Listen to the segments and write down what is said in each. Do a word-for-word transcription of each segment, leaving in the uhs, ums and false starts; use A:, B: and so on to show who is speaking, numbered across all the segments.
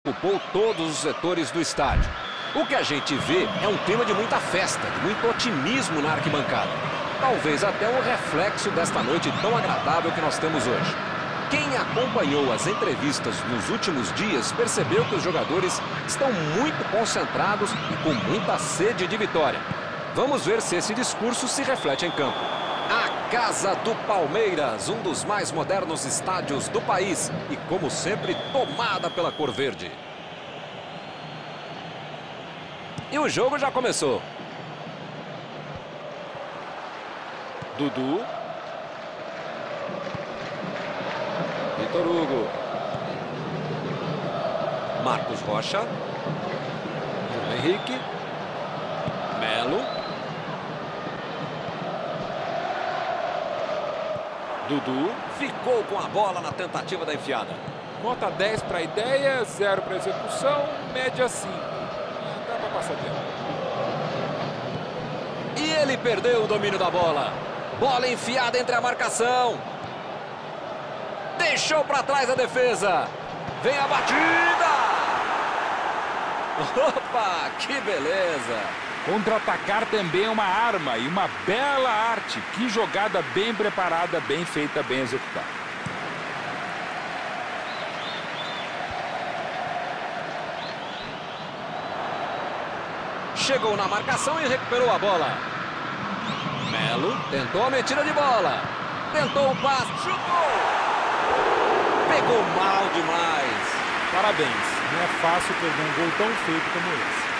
A: ocupou todos os setores do estádio. O que a gente vê é um clima de muita festa, de muito otimismo na arquibancada. Talvez até um reflexo desta noite tão agradável que nós temos hoje. Quem acompanhou as entrevistas nos últimos dias percebeu que os jogadores estão muito concentrados e com muita sede de vitória. Vamos ver se esse discurso se reflete em campo. A Casa do Palmeiras, um dos mais modernos estádios do país e, como sempre, tomada pela cor verde. E o jogo já começou. Dudu. Vitor Hugo. Marcos Rocha. João Henrique. Melo. Dudu ficou com a bola na tentativa da enfiada.
B: Nota dez para a ideia, zero para a execução, média cinco. Dá para passar tempo.
A: E ele perdeu o domínio da bola. Bola enfiada entre a marcação. Deixou para trás a defesa. Vem a batida. Opa, que beleza.
B: Contra-atacar também é uma arma e uma bela arte. Que jogada bem preparada, bem feita, bem executada.
A: Chegou na marcação e recuperou a bola. Melo tentou a metida de bola. Tentou o passe, chutou. Pegou mal demais.
C: Parabéns. Não é fácil perder um gol tão feito como esse.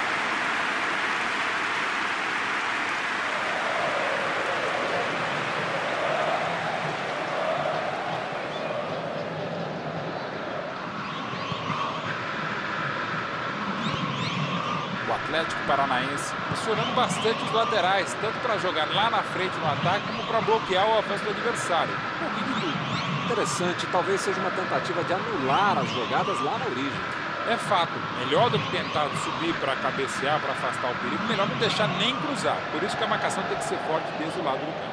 B: O Atlético Paranaense pressionando bastante os laterais, tanto para jogar lá na frente no ataque, como para bloquear o avanço do adversário. Um pouquinho de tudo.
A: Interessante, talvez seja uma tentativa de anular as jogadas lá na origem.
B: É fato, melhor do que tentar subir para cabecear, para afastar o perigo, melhor não deixar nem cruzar. Por isso que a marcação tem que ser forte desde o lado do campo.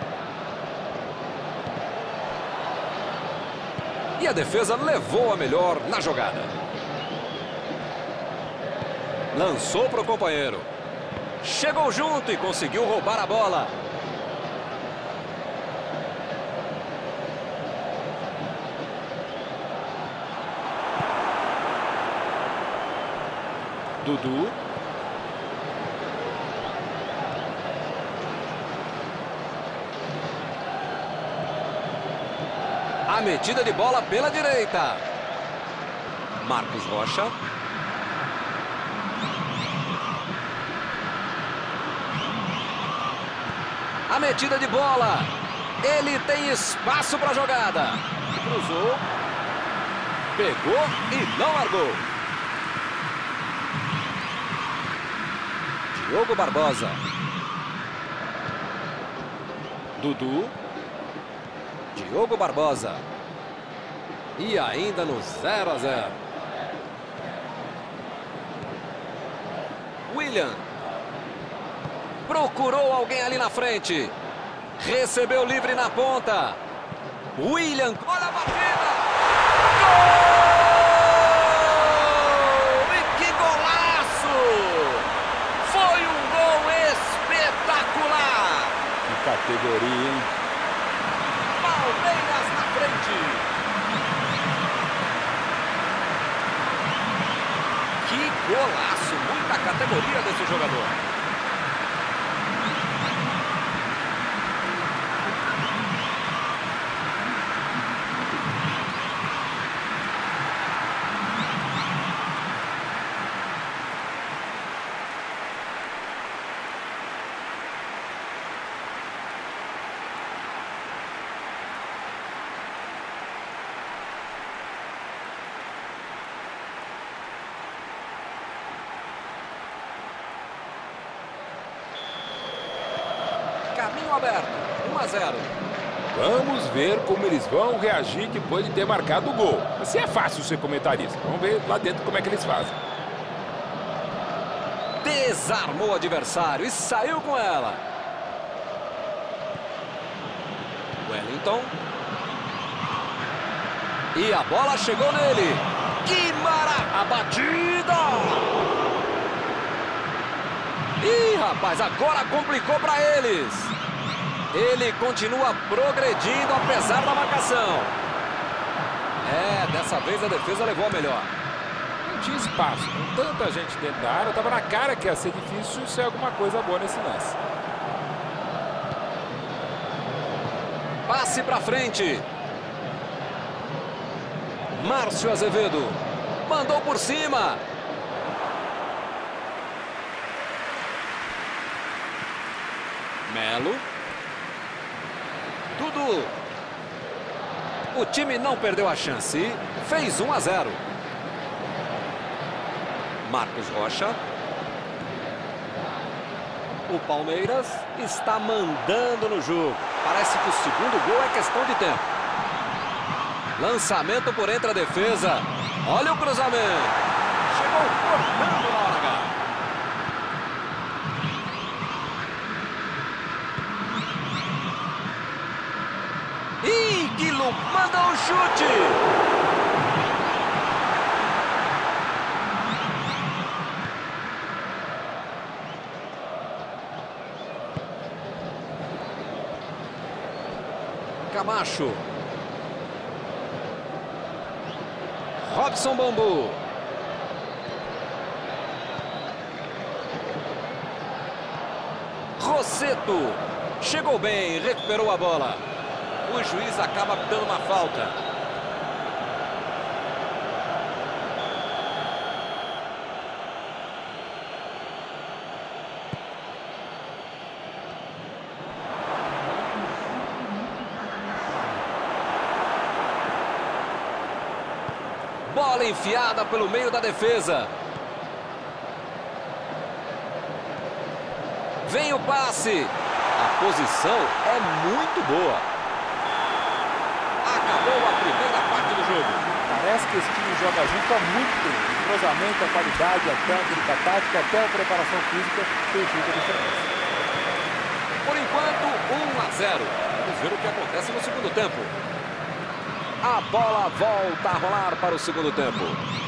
A: E a defesa levou a melhor na jogada. Lançou para o companheiro. Chegou junto e conseguiu roubar a bola. Dudu. A metida de bola pela direita. Marcos Rocha. A metida de bola. Ele tem espaço para a jogada. Cruzou. Pegou e não largou. Diogo Barbosa. Dudu. Diogo Barbosa. E ainda no zero a zero. William. Procurou alguém ali na frente. Recebeu livre na ponta. William. Olha a batida. Gol! E que golaço! Foi um gol espetacular.
B: Que categoria, hein?
A: Palmeiras na frente. Que golaço. Muita categoria desse jogador. Caminho aberto, um a zero.
B: Vamos ver como eles vão reagir depois de ter marcado o gol. Assim é fácil ser comentarista. Vamos ver lá dentro como é que eles fazem.
A: Desarmou o adversário e saiu com ela. Wellington. E a bola chegou nele. Que maravilha! A batida! Ih, rapaz, agora complicou para eles. Ele continua progredindo apesar da marcação. É, dessa vez a defesa levou a melhor.
B: Não tinha espaço, com tanta gente dentro da área, estava na cara que ia ser difícil ser alguma coisa boa nesse lance.
A: Passe para frente. Márcio Azevedo mandou por cima. Melo. Dudu. O time não perdeu a chance. Fez um a zero. Marcos Rocha. O Palmeiras está mandando no jogo. Parece que o segundo gol é questão de tempo. Lançamento por entre a defesa. Olha o cruzamento. Chegou cortando na hora H. Ih, Guilherme manda um chute. Camacho. Robson Bambu. Rosseto. Chegou bem, recuperou a bola. O juiz acaba dando uma falta. Bola enfiada pelo meio da defesa. Vem o passe. A posição é muito boa. Acabou a primeira parte do jogo.
B: Parece que esse time joga junto há muito tempo. O cruzamento, a qualidade, a técnica, a tática, até a preparação física tem feito a diferença.
A: Por enquanto, um a zero. Vamos ver o que acontece no segundo tempo. A bola volta a rolar para o segundo tempo.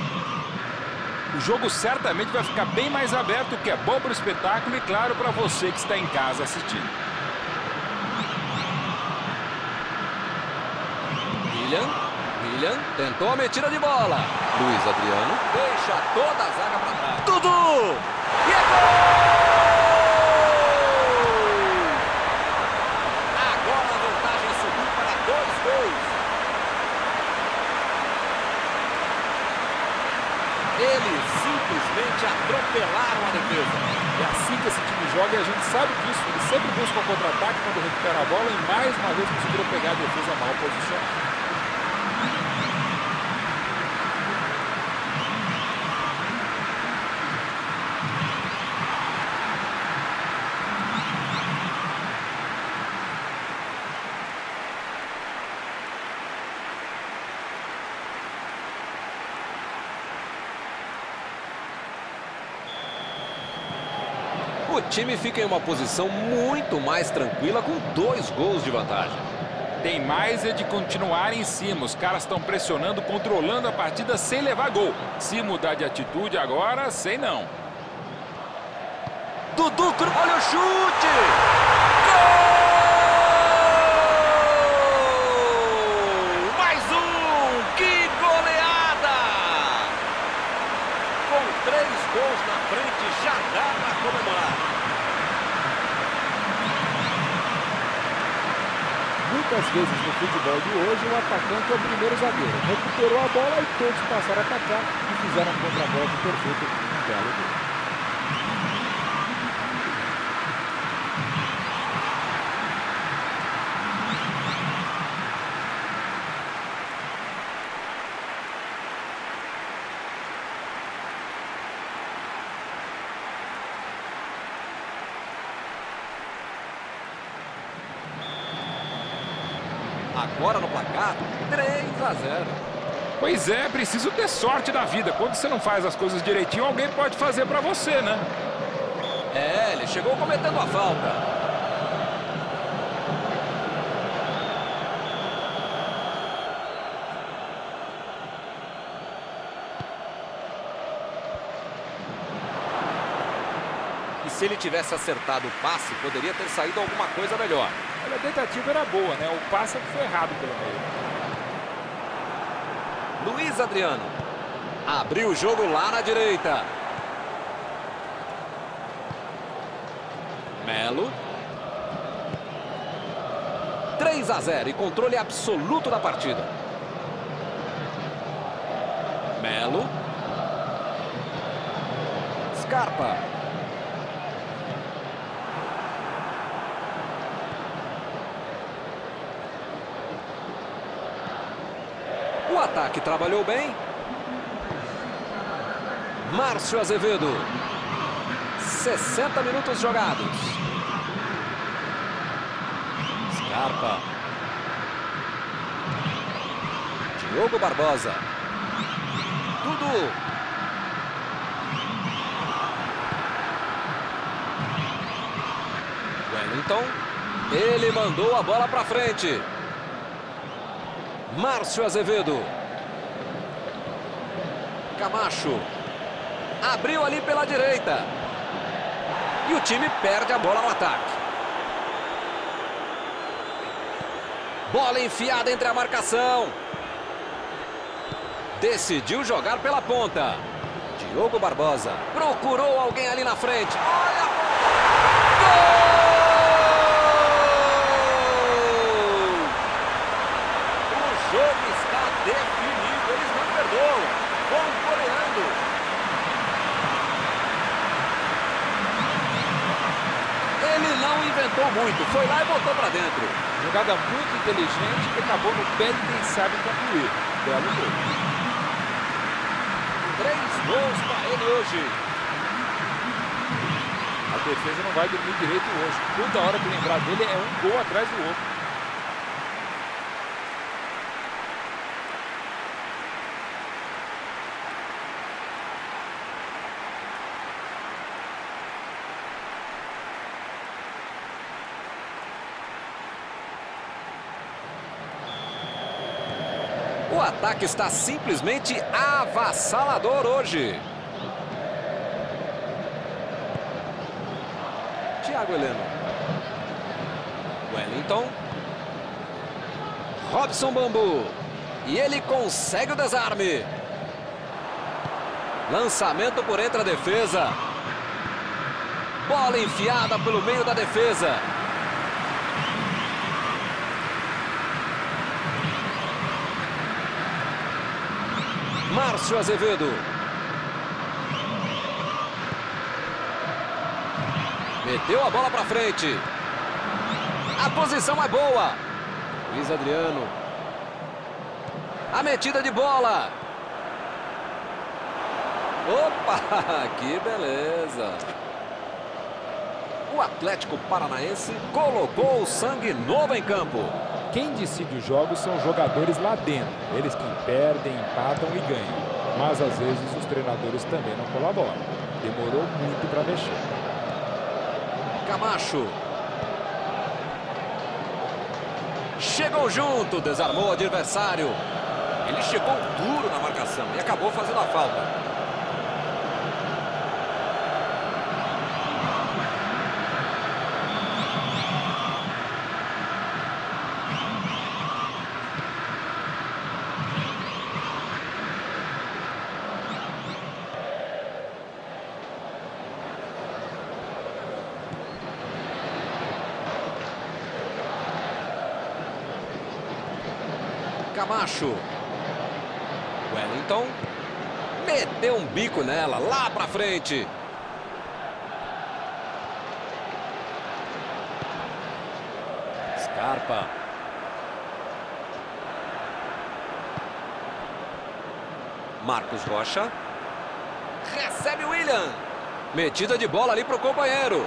B: O jogo certamente vai ficar bem mais aberto, o que é bom para o espetáculo e, claro, para você que está em casa assistindo.
A: William. William tentou a metida de bola. Luiz Adriano deixa toda a zaga para trás. Dudu! E é gol! Agora a vantagem subiu para dois gols. Eles simplesmente atropelaram a defesa.
B: É assim que esse time joga e a gente sabe disso. Ele sempre busca o contra-ataque quando recupera a bola e mais uma vez conseguiram pegar a defesa mal posicionada.
A: O time fica em uma posição muito mais tranquila com dois gols de vantagem.
B: Tem mais é de continuar em cima. Os caras estão pressionando, controlando a partida sem levar gol. Se mudar de atitude agora, sei não.
A: Dudu, olha o chute! Gol! Mais um! Que goleada! Com três gols na frente, já dá para comemorar.
C: Muitas vezes no futebol de hoje, o atacante é o primeiro zagueiro. Recuperou a bola e todos passaram a atacar e fizeram um contra-golpe perfeito. Um belo gol.
A: Agora no placar, três a zero.
B: Pois é, preciso ter sorte na vida. Quando você não faz as coisas direitinho, alguém pode fazer pra você, né?
A: É, ele chegou cometendo a falta. que se ele tivesse acertado o passe, poderia ter saído alguma coisa melhor.
B: Olha, a tentativa era boa, né? O passe é que foi errado pelo meio.
A: Luiz Adriano. Abriu o jogo lá na direita. Melo. três a zero e controle absoluto da partida. Melo. Scarpa. O ataque trabalhou bem. Márcio Azevedo. sessenta minutos jogados. Scarpa. Diogo Barbosa. Dudu. Wellington. Ele mandou a bola para frente. Márcio Azevedo. Camacho. Abriu ali pela direita. E o time perde a bola no ataque. Bola enfiada entre a marcação. Decidiu jogar pela ponta. Diogo Barbosa. Procurou alguém ali na frente. Olha a bola! Gol! O jogo está definido. Eles não perdoam. Vão goleando. Ele não inventou muito. Foi lá e botou para dentro.
B: Jogada muito inteligente que acabou no pé de quem sabe concluir. Belo gol.
A: Três gols para ele hoje.
B: A defesa não vai dormir direito hoje. Toda hora que lembrar dele é um gol atrás do outro.
A: O ataque está simplesmente avassalador hoje. Thiago Heleno. Wellington. Robson Bambu. E ele consegue o desarme. Lançamento por entre a defesa. Bola enfiada pelo meio da defesa. Márcio Azevedo. Meteu a bola para frente. A posição é boa. Luiz Adriano. A metida de bola. Opa, que beleza. O Atlético Paranaense colocou o sangue novo em campo.
B: Quem decide os jogos são os jogadores lá dentro. Eles que perdem, empatam e ganham. Mas às vezes os treinadores também não colaboram. Demorou muito para mexer.
A: Camacho. Chegou junto, desarmou o adversário. Ele chegou duro na marcação e acabou fazendo a falta. Camacho. Wellington. Meteu um bico nela, lá pra frente. Scarpa. Marcos Rocha. Recebe o William. Metida de bola ali pro companheiro.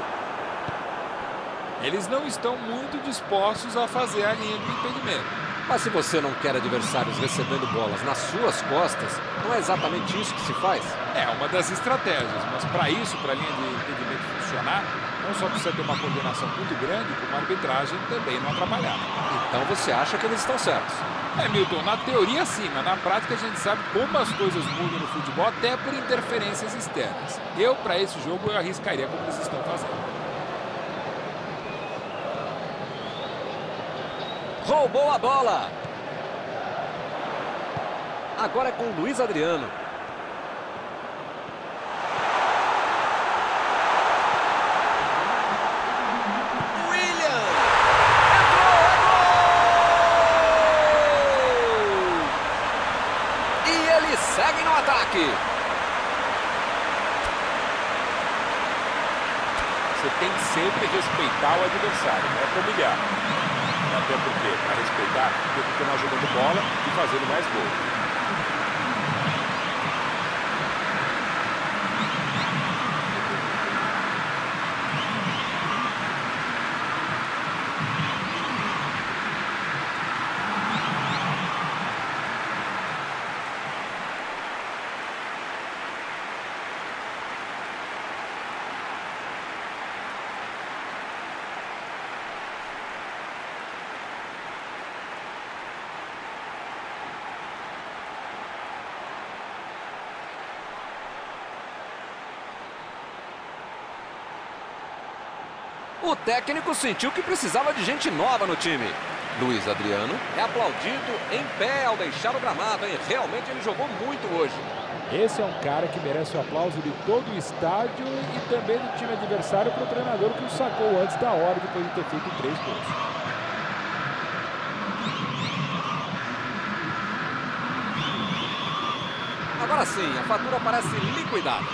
B: Eles não estão muito dispostos a fazer a linha de impedimento.
A: Mas se você não quer adversários recebendo bolas nas suas costas, não é exatamente isso que se faz?
B: É uma das estratégias, mas para isso, para a linha de impedimento funcionar, não só precisa ter uma coordenação muito grande, como a arbitragem também não atrapalhar.
A: Então você acha que eles estão certos?
B: É, Milton, na teoria sim, mas na prática a gente sabe como as coisas mudam no futebol, até por interferências externas. Eu, para esse jogo, eu arriscaria como eles estão fazendo.
A: Roubou a bola. Agora é com o Luiz Adriano. William. Entrou, é gol! E eles seguem no ataque.
B: Você tem que sempre respeitar o adversário, não é para humilhar. Até porque, para respeitar, tem que continuar jogando bola e fazendo mais gols.
A: O técnico sentiu que precisava de gente nova no time. Luiz Adriano é aplaudido em pé ao deixar o gramado, hein? Realmente ele jogou muito hoje.
C: Esse é um cara que merece o aplauso de todo o estádio e também do time adversário para o treinador que o sacou antes da hora, depois de ter feito três gols.
A: Agora sim, a fatura parece liquidada.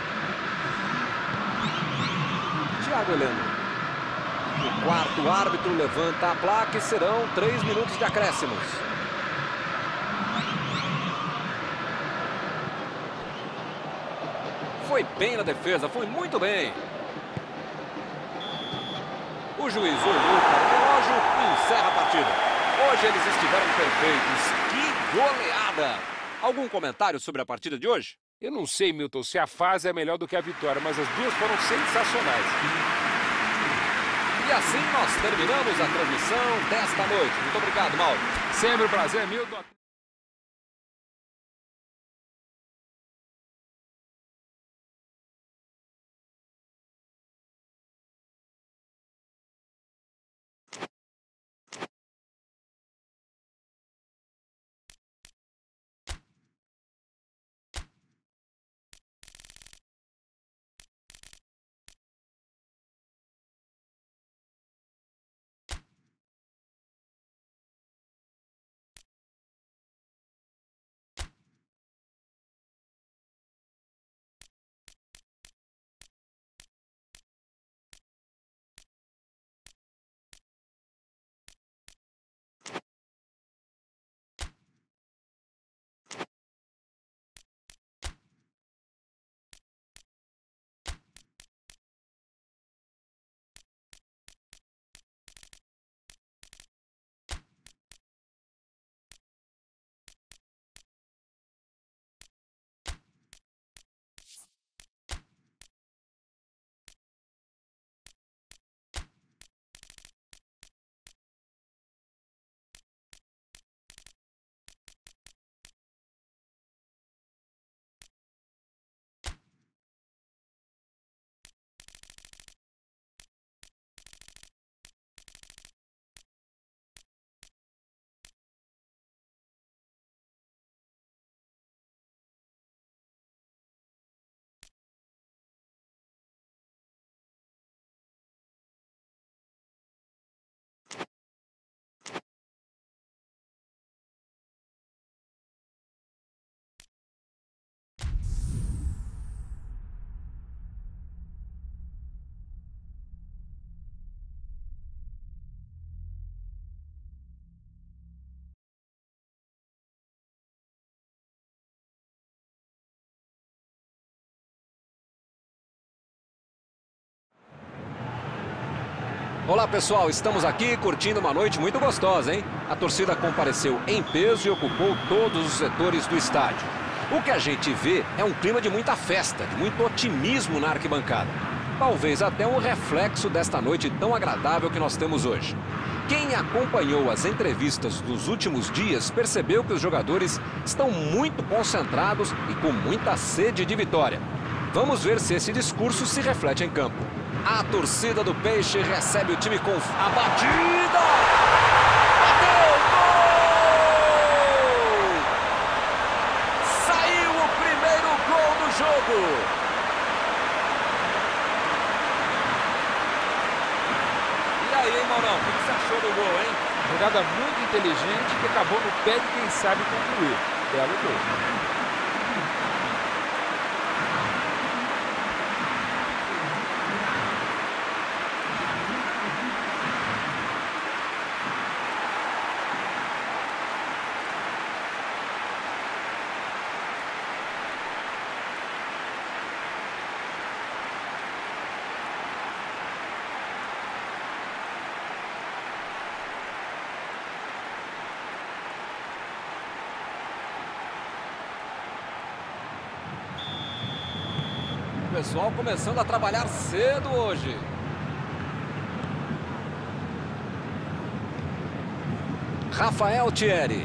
A: Thiago Heleno. O quarto árbitro levanta a placa e serão três minutos de acréscimos. Foi bem na defesa, foi muito bem. O juiz olhou para o relógio e encerra a partida. Hoje eles estiveram perfeitos. Que goleada! Algum comentário sobre a partida de hoje?
B: Eu não sei, Milton, se a fase é melhor do que a vitória, mas as duas foram sensacionais.
A: E assim nós terminamos a transmissão desta noite. Muito obrigado, Mauro.
B: Sempre um prazer, Milton.
A: Olá pessoal, estamos aqui curtindo uma noite muito gostosa, hein? A torcida compareceu em peso e ocupou todos os setores do estádio. O que a gente vê é um clima de muita festa, de muito otimismo na arquibancada. Talvez até um reflexo desta noite tão agradável que nós temos hoje. Quem acompanhou as entrevistas dos últimos dias percebeu que os jogadores estão muito concentrados e com muita sede de vitória. Vamos ver se esse discurso se reflete em campo. A torcida do Peixe recebe o time com a batida! Bateu! Gol! Saiu o primeiro gol do jogo! E aí, hein, Maurão? O que você achou do gol, hein?
B: Jogada muito inteligente que acabou no pé de quem sabe concluir. Belo gol.
A: O pessoal começando a trabalhar cedo hoje. Rafael Thierry.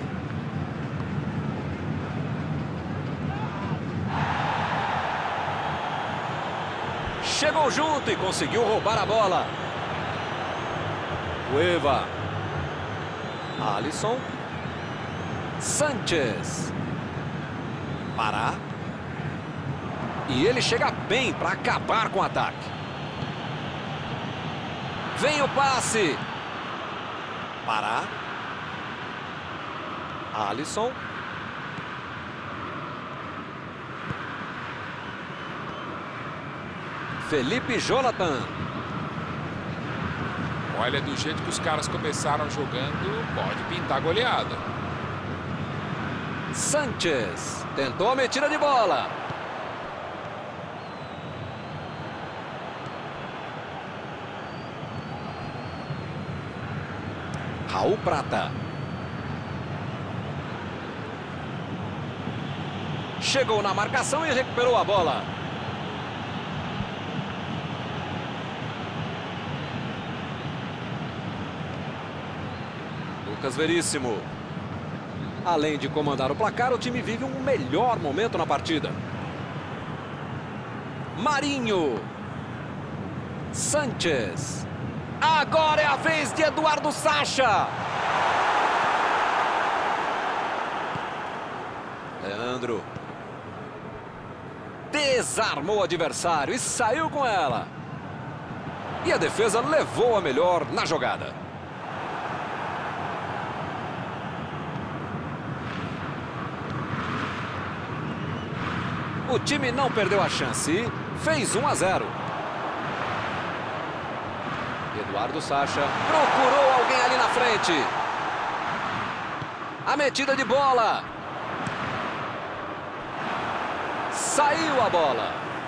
A: Chegou junto e conseguiu roubar a bola. Cueva. Alisson. Sanchez. Pará. E ele chega bem para acabar com o ataque. Vem o passe. Pará. Alisson. Felipe Jonathan.
B: Olha, do jeito que os caras começaram jogando, pode pintar goleada.
A: Sanchez. Tentou a metida de bola. Raul Prata. Chegou na marcação e recuperou a bola. Lucas Veríssimo. Além de comandar o placar, o time vive um melhor momento na partida. Marinho. Sanchez. Agora é a vez de Eduardo Sacha. Leandro. Desarmou o adversário e saiu com ela. E a defesa levou a melhor na jogada. O time não perdeu a chance. Fez um a zero. Eduardo Sacha procurou alguém ali na frente. A metida de bola. Saiu a bola.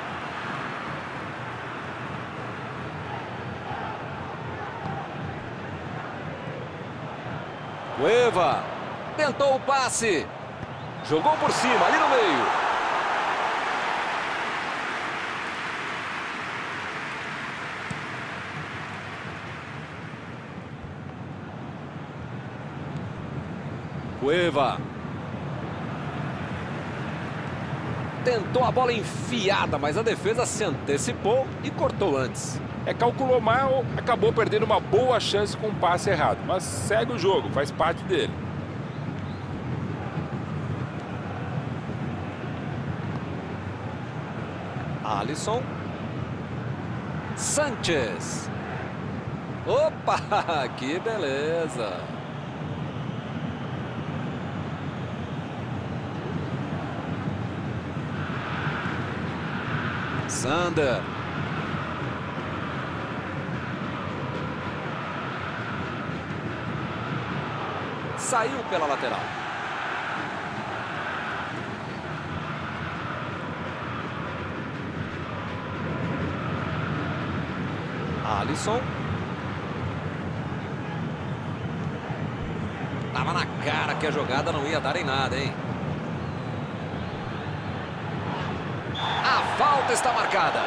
A: Cueva tentou o passe. Jogou por cima, ali no meio. Cueva. Tentou a bola enfiada, mas a defesa se antecipou e cortou antes.
B: É, calculou mal, acabou perdendo uma boa chance com um passe errado. Mas segue o jogo, faz parte dele.
A: Alisson. Sanchez. Opa, que beleza. Sander. Saiu pela lateral. Alisson. Tava na cara que a jogada não ia dar em nada, hein? A falta está marcada.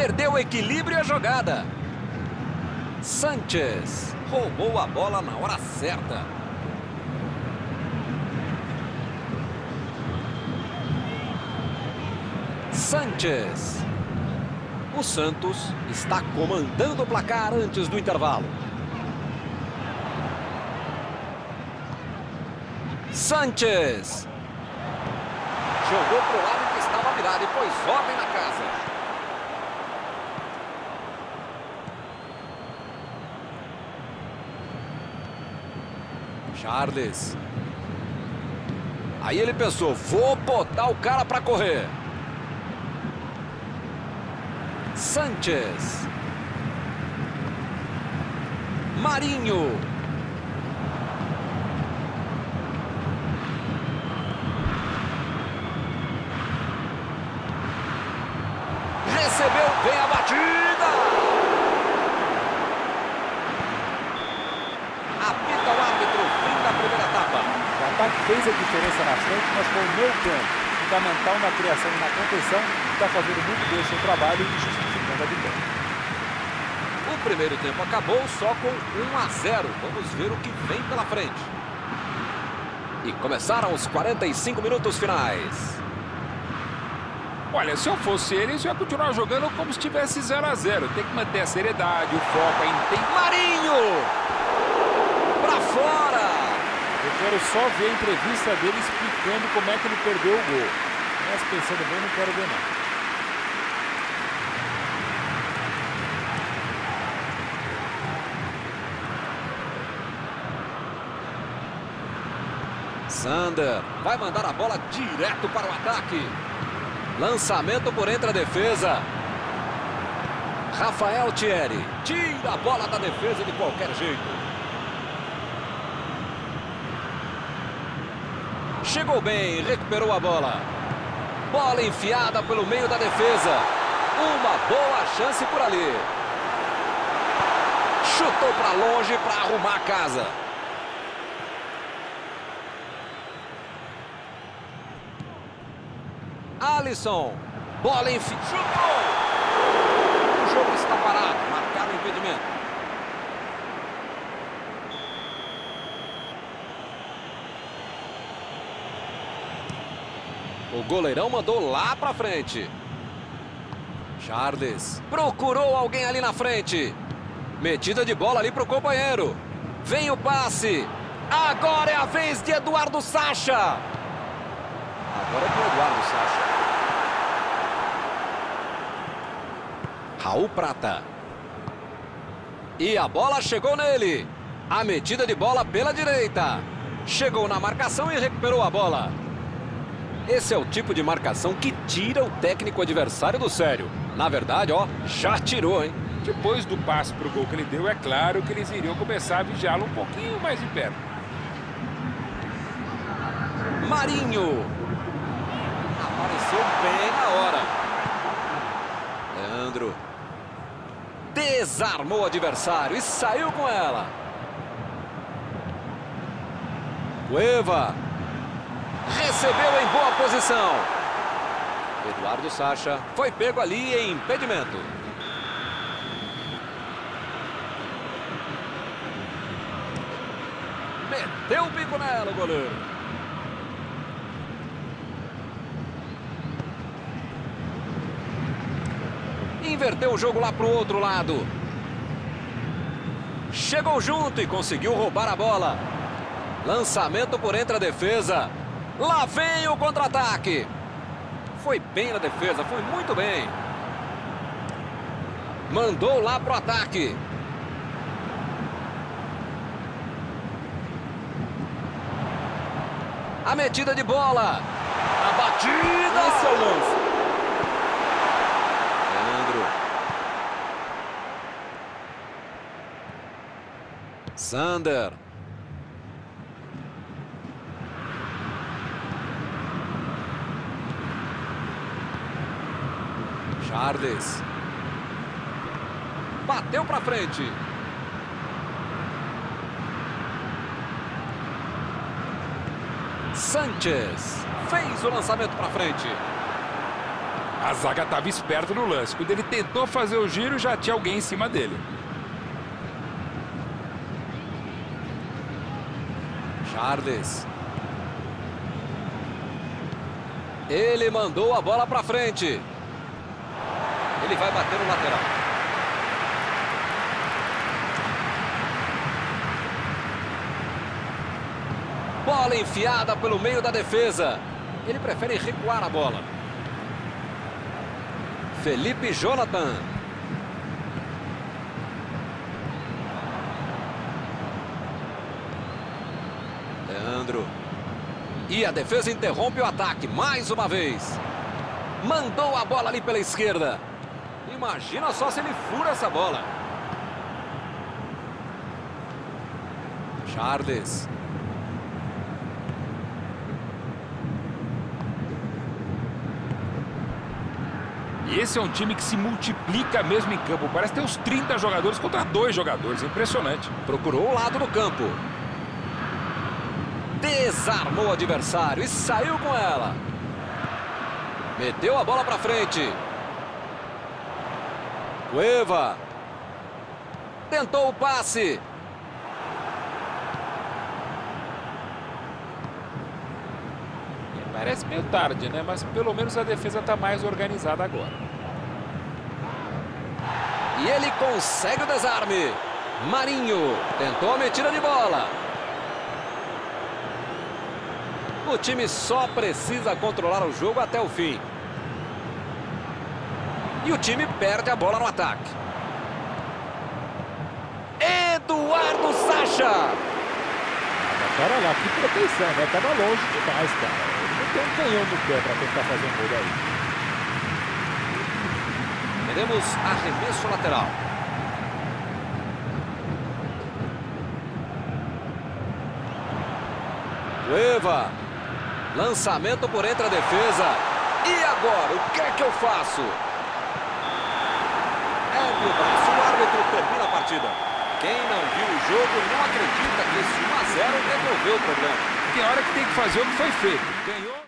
A: Perdeu o equilíbrio e a jogada. Sanchez roubou a bola na hora certa. Sanchez. O Santos está comandando o placar antes do intervalo. Sanchez. Jogou para o lado que estava virado e pôs ordem na casa. Charles. Aí ele pensou, vou botar o cara para correr. Sanchez. Marinho. Recebeu, vem a batida. Apita o árbitro, fim da primeira etapa.
C: O ataque fez a diferença na frente, mas foi o meio campo, fundamental na criação e na contenção, está fazendo muito bem o seu trabalho e justificando a vitória.
A: O primeiro tempo acabou só com um a zero. Vamos ver o que vem pela frente. E começaram os quarenta e cinco minutos finais.
B: Olha, se eu fosse eles, eu ia continuar jogando como se estivesse zero a zero. Tem que manter a seriedade, o foco, a intensidade.
A: Marinho! Pra fora!
C: Eu quero só ver a entrevista dele explicando como é que ele perdeu o gol. Mas pensando bem, não quero ver não.
A: Sander vai mandar a bola direto para o ataque. Lançamento por entre a defesa. Rafael Thierry tira a bola da defesa de qualquer jeito. Chegou bem, recuperou a bola. Bola enfiada pelo meio da defesa. Uma boa chance por ali. Chutou para longe para arrumar a casa. Alisson. Bola enfiada. Chutou! O jogo está parado. Marcaram o impedimento. O goleirão mandou lá pra frente. Charles procurou alguém ali na frente. Metida de bola ali pro companheiro. Vem o passe. Agora é a vez de Eduardo Sacha. Agora é pro Eduardo Sacha. Raul Prata. E a bola chegou nele. A metida de bola pela direita. Chegou na marcação e recuperou a bola. Esse é o tipo de marcação que tira o técnico adversário do sério. Na verdade, ó, já tirou, hein?
B: Depois do passe pro gol que ele deu, é claro que eles iriam começar a vigiá-lo um pouquinho mais de perto.
A: Marinho. Apareceu bem na hora. Leandro. Desarmou o adversário e saiu com ela. Cueva. Recebeu em boa posição. Eduardo Sacha foi pego ali em impedimento. Meteu o bico nela o goleiro. Inverteu o jogo lá pro outro lado. Chegou junto e conseguiu roubar a bola. Lançamento por entre a defesa. Lá vem o contra-ataque. Foi bem na defesa, foi muito bem. Mandou lá pro ataque. A metida de bola. A batida.
C: Esse é o lance.
A: Leandro. Sander. Charles. Bateu pra frente. Sanchez fez o lançamento pra frente.
B: A zaga estava esperta no lance. Quando ele tentou fazer o giro, já tinha alguém em cima dele.
A: Charles. Ele mandou a bola para frente. Ele vai bater no lateral. Bola enfiada pelo meio da defesa. Ele prefere recuar a bola. Felipe Jonathan. Leandro. E a defesa interrompe o ataque mais uma vez. Mandou a bola ali pela esquerda. Imagina só se ele fura essa bola. Charles.
B: E esse é um time que se multiplica mesmo em campo. Parece ter uns trinta jogadores contra dois jogadores. Impressionante.
A: Procurou o lado do campo. Desarmou o adversário e saiu com ela. Meteu a bola para frente. Cueva. Tentou o passe.
B: Parece meio tarde, né? Mas pelo menos a defesa está mais organizada agora.
A: E ele consegue o desarme. Marinho tentou a metida de bola. O time só precisa controlar o jogo até o fim. E o time perde a bola no ataque. Eduardo Sacha.
C: Cara lá, que proteção, né? Tava longe demais, cara. Tem um canhão no pé para tentar fazer um gol aí.
A: Teremos arremesso lateral. Cueva. Lançamento por entre a defesa. E agora, o que é que eu faço? Ergue o braço, o árbitro termina a partida. Quem não viu o jogo não acredita que esse um a zero resolveu o problema.
B: Tem hora que tem que fazer o que foi feito. Ganhou.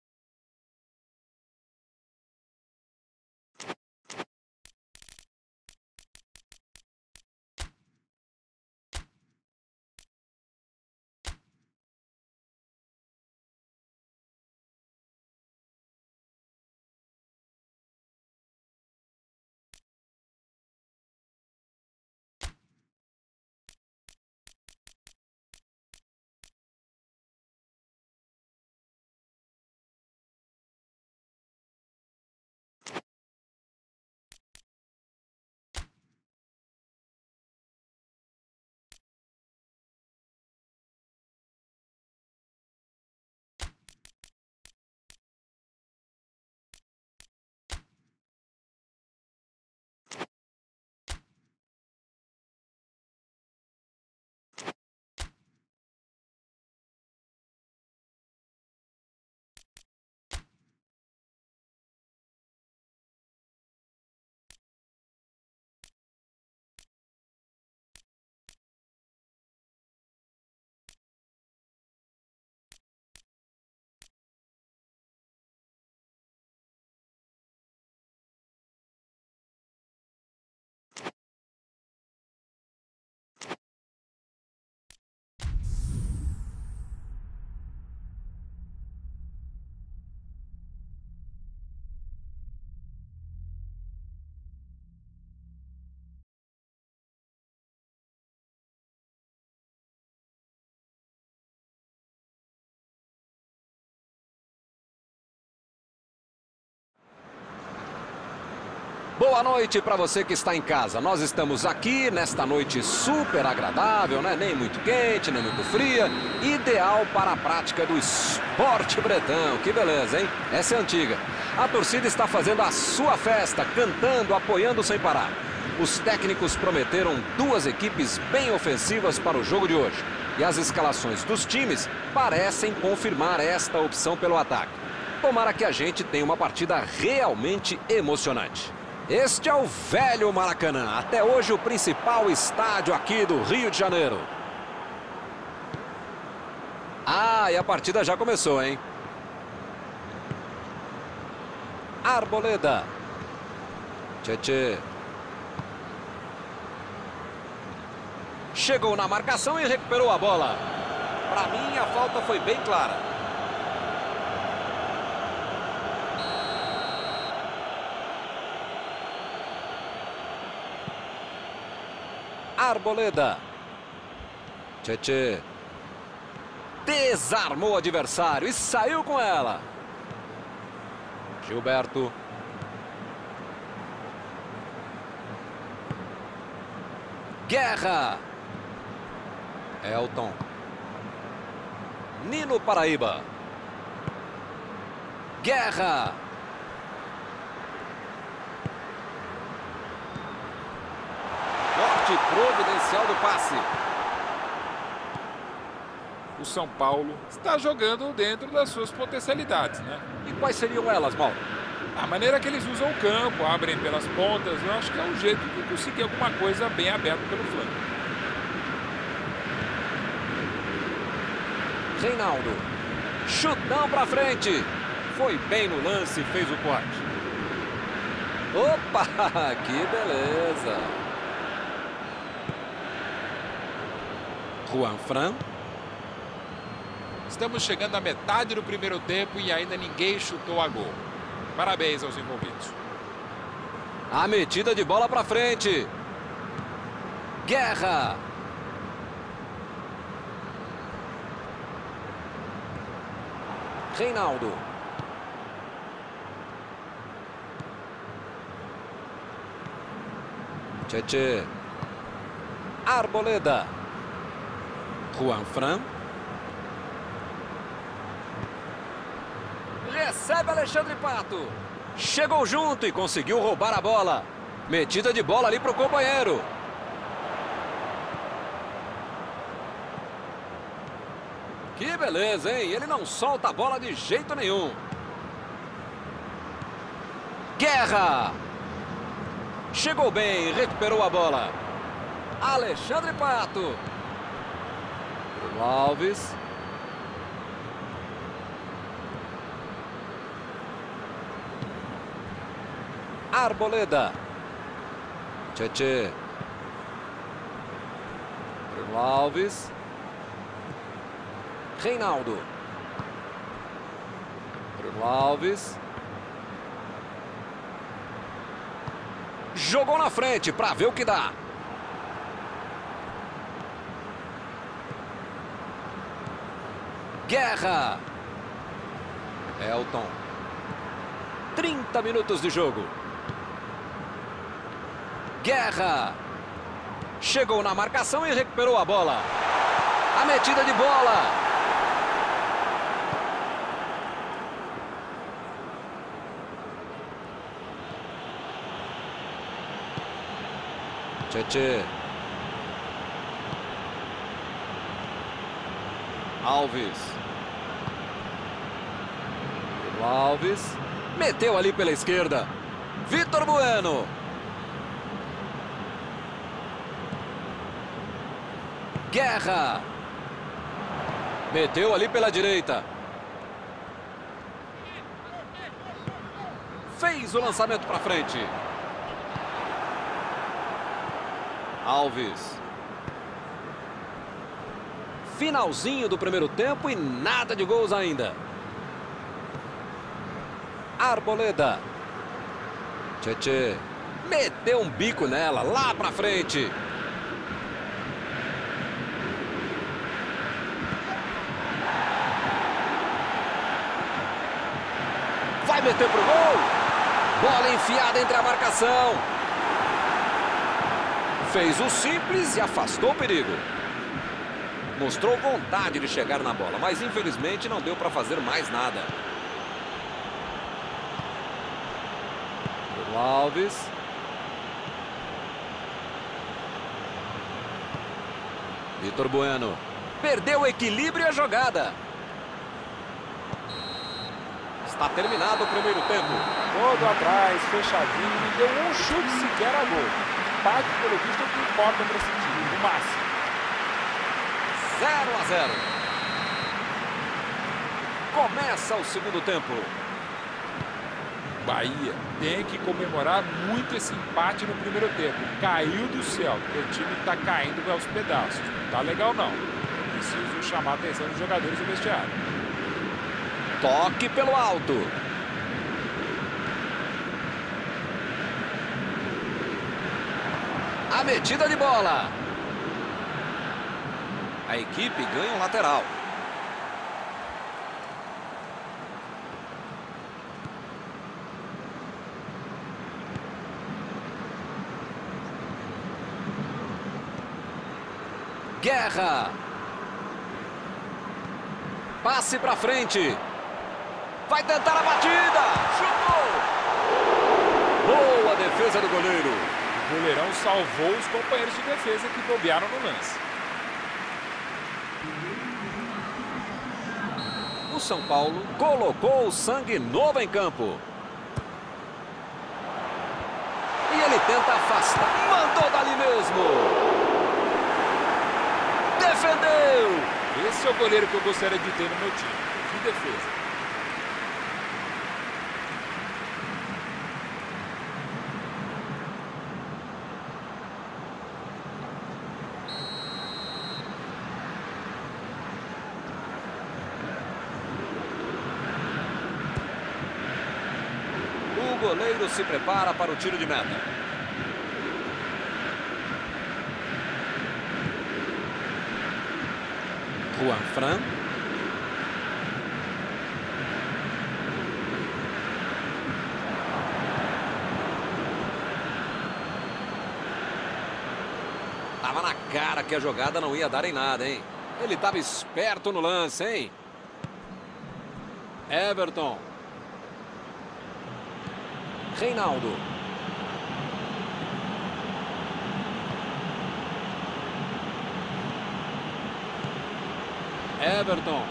A: Boa noite para você que está em casa. Nós estamos aqui nesta noite super agradável, né? Nem muito quente, nem muito fria. Ideal para a prática do esporte bretão. Que beleza, hein? Essa é antiga. A torcida está fazendo a sua festa, cantando, apoiando sem parar. Os técnicos prometeram duas equipes bem ofensivas para o jogo de hoje. E as escalações dos times parecem confirmar esta opção pelo ataque. Tomara que a gente tenha uma partida realmente emocionante. Este é o velho Maracanã, até hoje o principal estádio aqui do Rio de Janeiro. Ah, e a partida já começou, hein? Arboleda. Tchê. Chegou na marcação e recuperou a bola. Para mim, a falta foi bem clara. Arboleda. Tchê. Desarmou o adversário e saiu com ela. Gilberto. Guerra. Elton. Nino Paraíba. Guerra. Forte providencial do passe.
B: O São Paulo está jogando dentro das suas potencialidades, né?
A: E quais seriam elas, Mauro?
B: A maneira que eles usam o campo, abrem pelas pontas, eu acho que é um jeito de conseguir alguma coisa bem aberta pelo flanco.
A: Reinaldo. Chutão pra frente. Foi bem no lance e fez o corte. Opa, que beleza. Juan Fran.
B: Estamos chegando à metade do primeiro tempo e ainda ninguém chutou a gol. Parabéns aos envolvidos.
A: A metida de bola pra frente. Guerra. Reinaldo. Tchê. Arboleda. Juan Fran. Recebe Alexandre Pato. Chegou junto e conseguiu roubar a bola. Metida de bola ali para o companheiro. Que beleza, hein? Ele não solta a bola de jeito nenhum. Guerra. Chegou bem, recuperou a bola. Alexandre Pato. Bruno Alves. Arboleda. Tchê. Bruno Alves. Reinaldo. Bruno Alves. Jogou na frente para ver o que dá. Guerra. Elton. trinta minutos de jogo. Guerra. Chegou na marcação e recuperou a bola. A metida de bola. Tchê. Alves. Alves. Meteu ali pela esquerda. Vitor Bueno. Guerra. Meteu ali pela direita. Fez o lançamento para frente. Alves. Finalzinho do primeiro tempo e nada de gols ainda. Arboleda. Tchê. Meteu um bico nela, lá pra frente. Vai meter pro gol. Bola enfiada entre a marcação. Fez o simples e afastou o perigo. Mostrou vontade de chegar na bola, mas infelizmente não deu para fazer mais nada. Bruno Alves. Vitor Bueno. Perdeu o equilíbrio e a jogada. Está terminado o primeiro tempo.
C: Todo atrás, fechadinho, não deu um chute sequer a gol. Empate, pelo visto, é o que importa para esse time, no máximo.
A: zero a zero. Começa o segundo tempo.
B: Bahia tem que comemorar muito esse empate no primeiro tempo. Caiu do céu, porque o time está caindo aos pedaços. Não tá legal, não. É preciso chamar a atenção dos jogadores do vestiário.
A: Toque pelo alto. A metida de bola. A equipe ganha um lateral. Guerra. Passe para frente. Vai tentar a batida. Chutou. Boa defesa do goleiro.
B: O goleirão salvou os companheiros de defesa que bobearam no lance.
A: O São Paulo colocou o sangue novo em campo. E ele tenta afastar. Mandou dali mesmo. Defendeu!
B: Esse é o goleiro que eu gostaria de ter no meu time. Que defesa.
A: O goleiro se prepara para o tiro de meta. Juan Fran. Tava na cara que a jogada não ia dar em nada, hein? Ele estava esperto no lance, hein? Everton. Reinaldo. Everton.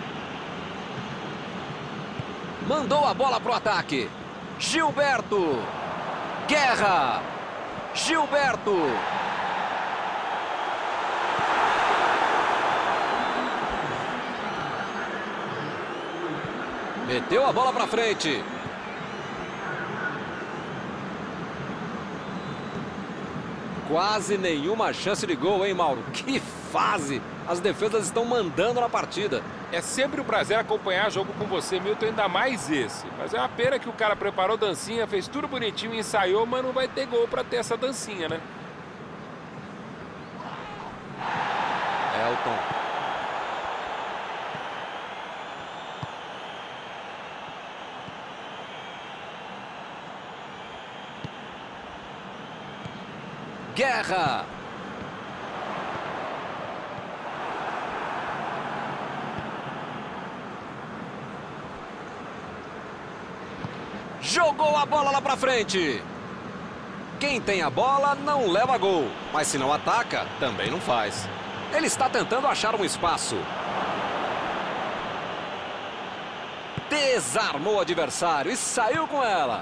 A: Mandou a bola pro ataque. Gilberto. Guerra. Gilberto. Meteu a bola pra frente. Quase nenhuma chance de gol, hein, Mauro? Que fase! As defesas estão mandando na partida.
B: É sempre um prazer acompanhar jogo com você, Milton, ainda mais esse. Mas é uma pena que o cara preparou dancinha, fez tudo bonitinho, ensaiou, mas não vai ter gol para ter essa dancinha, né?
A: Elton. Guerra. Jogou a bola lá pra frente. Quem tem a bola não leva gol, mas se não ataca, também não faz. Ele está tentando achar um espaço. Desarmou o adversário e saiu com ela.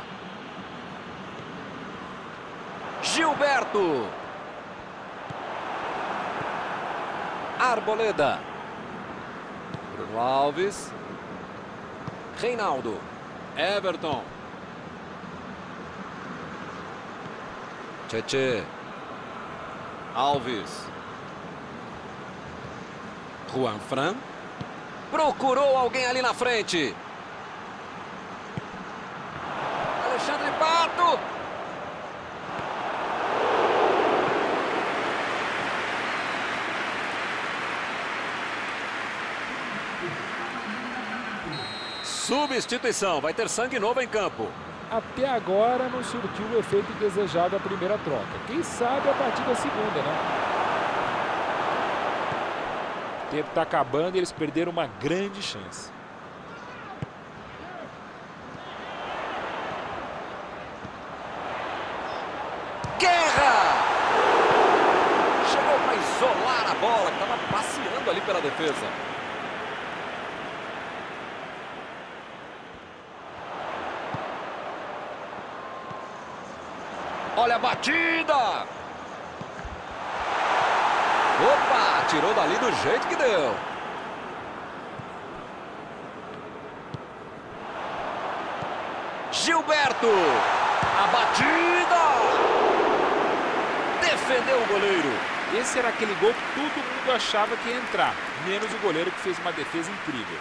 A: Gilberto. Arboleda. Bruno Alves. Reinaldo. Everton. Tchê. Alves. Juan Fran. Procurou alguém ali na frente. Alexandre Pato. Substituição. Vai ter sangue novo em campo.
C: Até agora não surtiu o efeito desejado a primeira troca. Quem sabe a partir da segunda, né?
B: O tempo está acabando e eles perderam uma grande chance.
A: Guerra! Chegou para isolar a bola, que estava passeando ali pela defesa. Olha a batida! Opa! Tirou dali do jeito que deu. Gilberto! A batida! Defendeu o goleiro.
B: Esse era aquele gol que todo mundo achava que ia entrar, menos o goleiro que fez uma defesa incrível.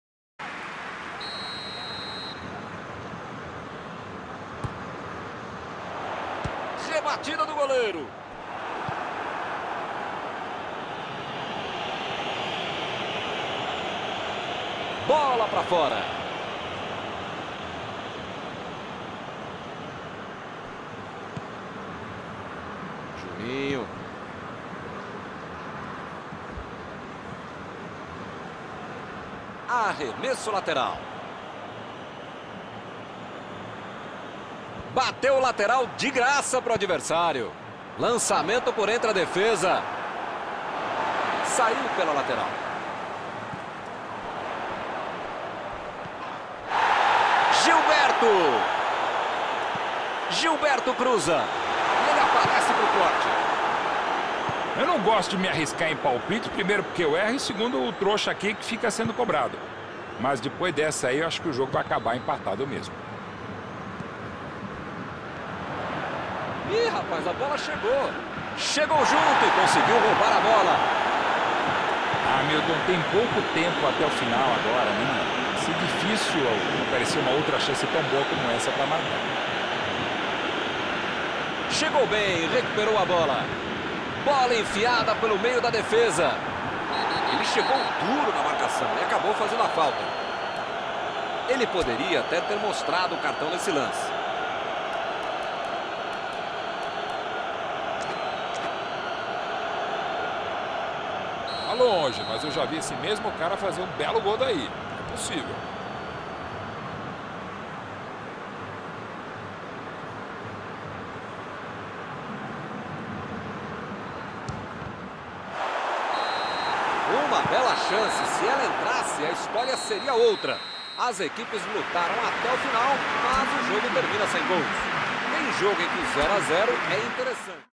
A: Rebatida do goleiro. Bola para fora. Juninho. Arremesso lateral. Bateu o lateral de graça para o adversário. Lançamento por entre a defesa. Saiu pela lateral. Gilberto. Gilberto cruza. E ele aparece para o corte.
B: Eu não gosto de me arriscar em palpite, primeiro porque eu erro e segundo o trouxa aqui que fica sendo cobrado. Mas depois dessa aí eu acho que o jogo vai acabar empatado mesmo.
A: Ih, rapaz, a bola chegou. Chegou junto e conseguiu roubar a bola.
B: Ah, Milton, tem pouco tempo até o final agora, né? Vai ser difícil aparecer uma outra chance tão boa como essa para marcar.
A: Chegou bem, recuperou a bola. Bola enfiada pelo meio da defesa. Ele chegou duro na marcação e acabou fazendo a falta. Ele poderia até ter mostrado o cartão nesse lance.
B: Tá longe, mas eu já vi esse mesmo cara fazer um belo gol daí. É possível.
A: Uma bela chance. Se ela entrasse, a história seria outra. As equipes lutaram até o final, mas o jogo termina sem gols. Tem jogo em que zero a zero é interessante.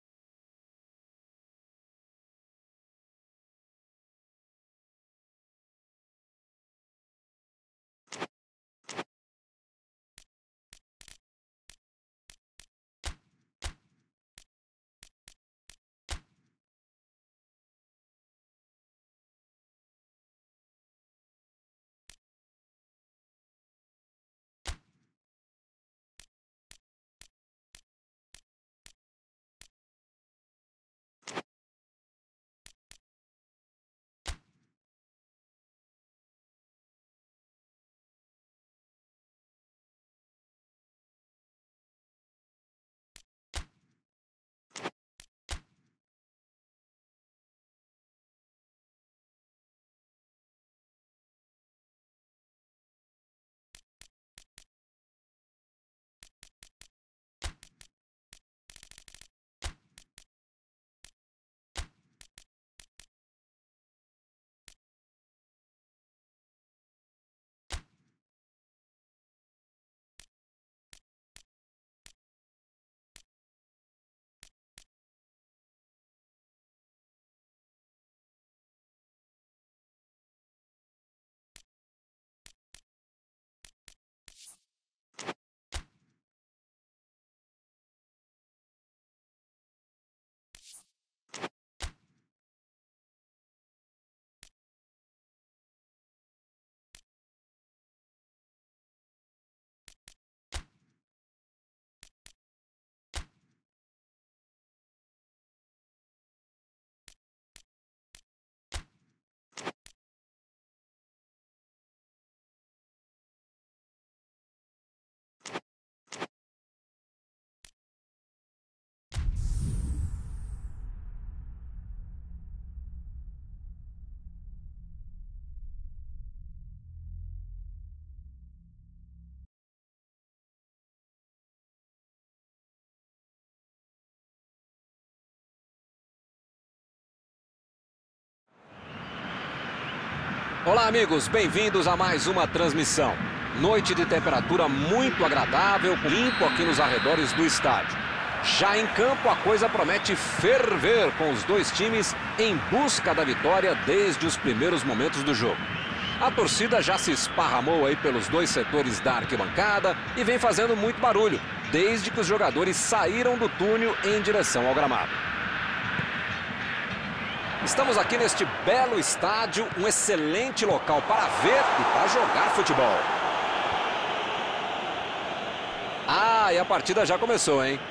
A: Olá, amigos, bem-vindos a mais uma transmissão. Noite de temperatura muito agradável, limpo aqui nos arredores do estádio. Já em campo, a coisa promete ferver com os dois times em busca da vitória desde os primeiros momentos do jogo. A torcida já se esparramou aí pelos dois setores da arquibancada e vem fazendo muito barulho, desde que os jogadores saíram do túnel em direção ao gramado. Estamos aqui neste belo estádio, um excelente local para ver e para jogar futebol. Ah, e a partida já começou, hein?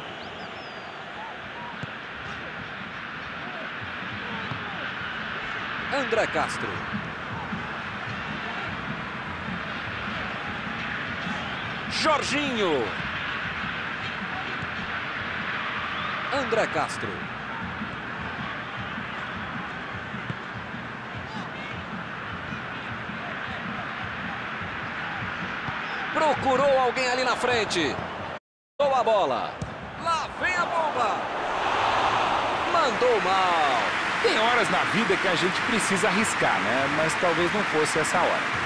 A: André Castro. Jorginho. André Castro. Procurou alguém ali na frente. Boa bola. Lá vem a bomba. Mandou mal.
B: Tem horas na vida que a gente precisa arriscar, né? Mas talvez não fosse essa hora.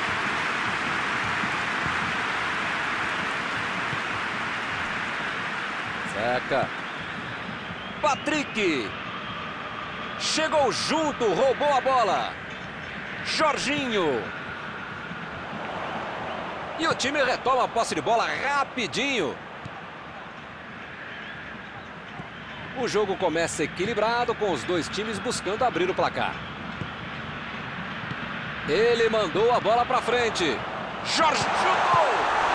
A: Zeca. Patrick. Chegou junto, roubou a bola. Jorginho. E o time retoma a posse de bola rapidinho. O jogo começa equilibrado, com os dois times buscando abrir o placar. Ele mandou a bola para frente. Jorge chutou!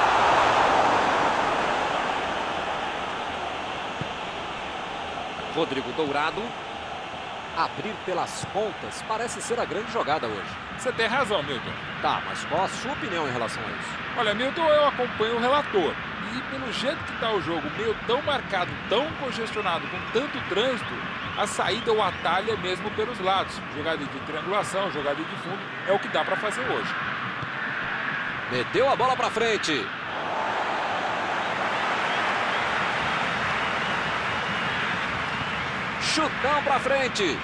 A: Rodrigo Dourado. Abrir pelas pontas parece ser a grande jogada hoje.
B: Você tem razão, Milton.
A: Tá, mas qual a sua opinião em relação a isso?
B: Olha, Milton, eu acompanho o relator. E pelo jeito que está o jogo, meio tão marcado, tão congestionado, com tanto trânsito, a saída ou atalho é mesmo pelos lados. Jogada de triangulação, jogada de fundo, é o que dá para fazer hoje.
A: Meteu a bola para frente. Chutão para frente.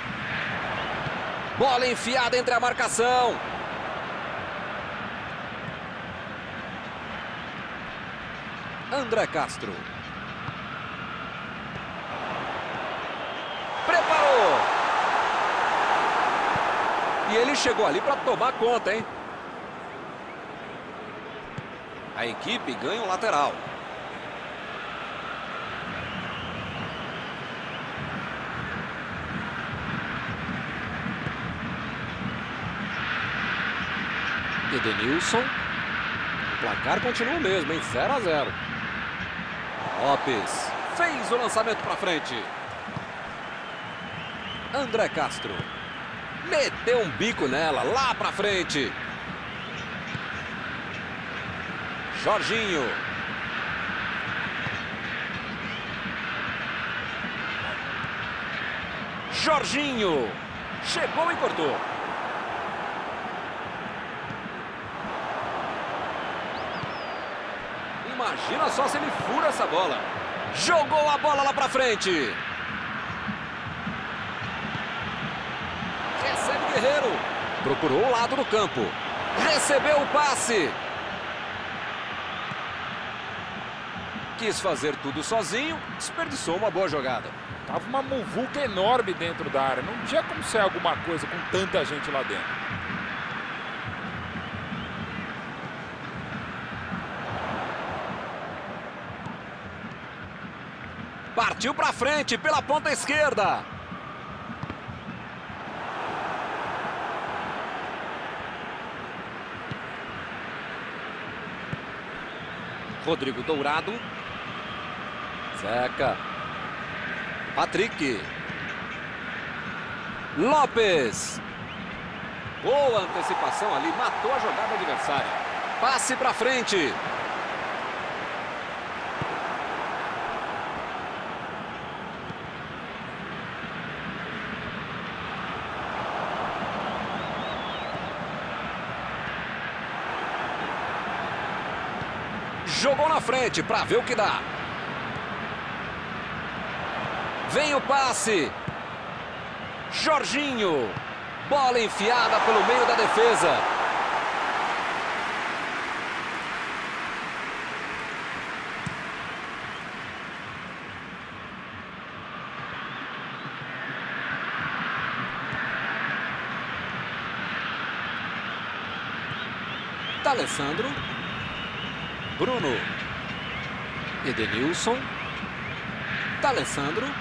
A: Bola enfiada entre a marcação. André Castro. Preparou. E ele chegou ali para tomar conta, hein? A equipe ganha um lateral. Edenilson. O placar continua o mesmo, em zero a zero. Lopes fez o lançamento para frente. André Castro. Meteu um bico nela, lá para frente. Jorginho. Jorginho. Chegou e cortou. Imagina só se ele fura essa bola. Jogou a bola lá pra frente. Recebe Guerreiro. Procurou o lado do campo. Recebeu o passe. Quis fazer tudo sozinho. Desperdiçou uma boa jogada.
B: Tava uma muvuca enorme dentro da área. Não tinha como ser alguma coisa com tanta gente lá dentro.
A: Partiu para frente pela ponta esquerda. Rodrigo Dourado. Zeca. Patrick. Lopes. Boa antecipação ali, matou a jogada adversária. Passe para frente. Jogou na frente para ver o que dá. Vem o passe. Jorginho. Bola enfiada pelo meio da defesa. D'Alessandro. Bruno. Edenilson. D'Alessandro.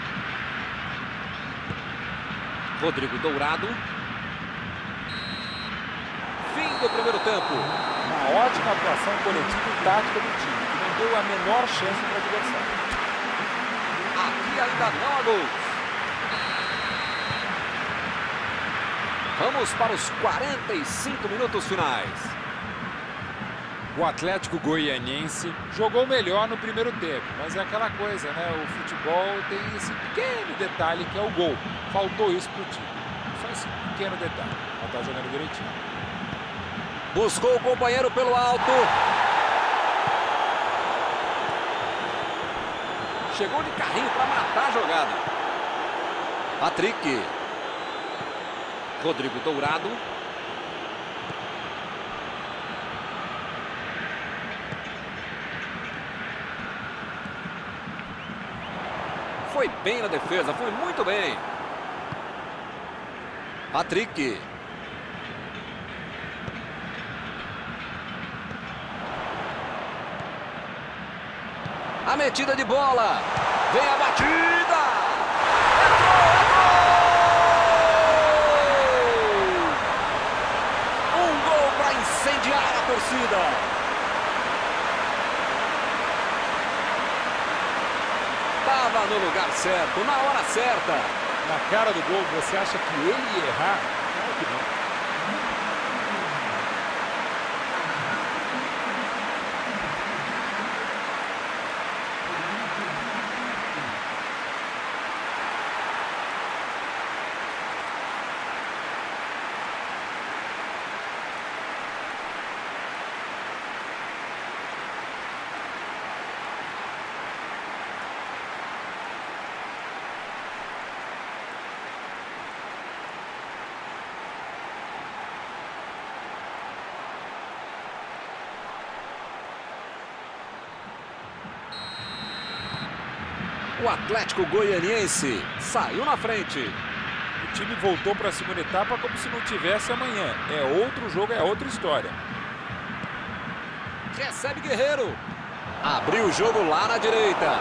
A: Rodrigo Dourado. Fim do primeiro tempo.
B: Uma ótima atuação coletiva e tática do time, que não deu a menor chance para o adversário.
A: Aqui ainda não há gols. Vamos para os quarenta e cinco minutos finais.
B: O Atlético Goianiense jogou melhor no primeiro tempo, mas é aquela coisa, né? O futebol tem esse pequeno detalhe que é o gol. Faltou isso para o time. Só esse pequeno detalhe. Mas tá jogando direitinho.
A: Buscou o companheiro pelo alto. Chegou de carrinho para matar a jogada. Patrick. Rodrigo Dourado. Foi bem na defesa, foi muito bem. Patrick. A metida de bola. Vem a batida. Entrou, entrou! Um gol para incendiar a torcida. Estava no lugar certo, na hora certa.
B: Na cara do gol, você acha que ele ia errar? Claro que não.
A: O Atlético Goianiense saiu na frente.
B: O time voltou para a segunda etapa como se não tivesse amanhã. É outro jogo, é outra história.
A: Recebe Guerreiro. Abriu o jogo lá na direita.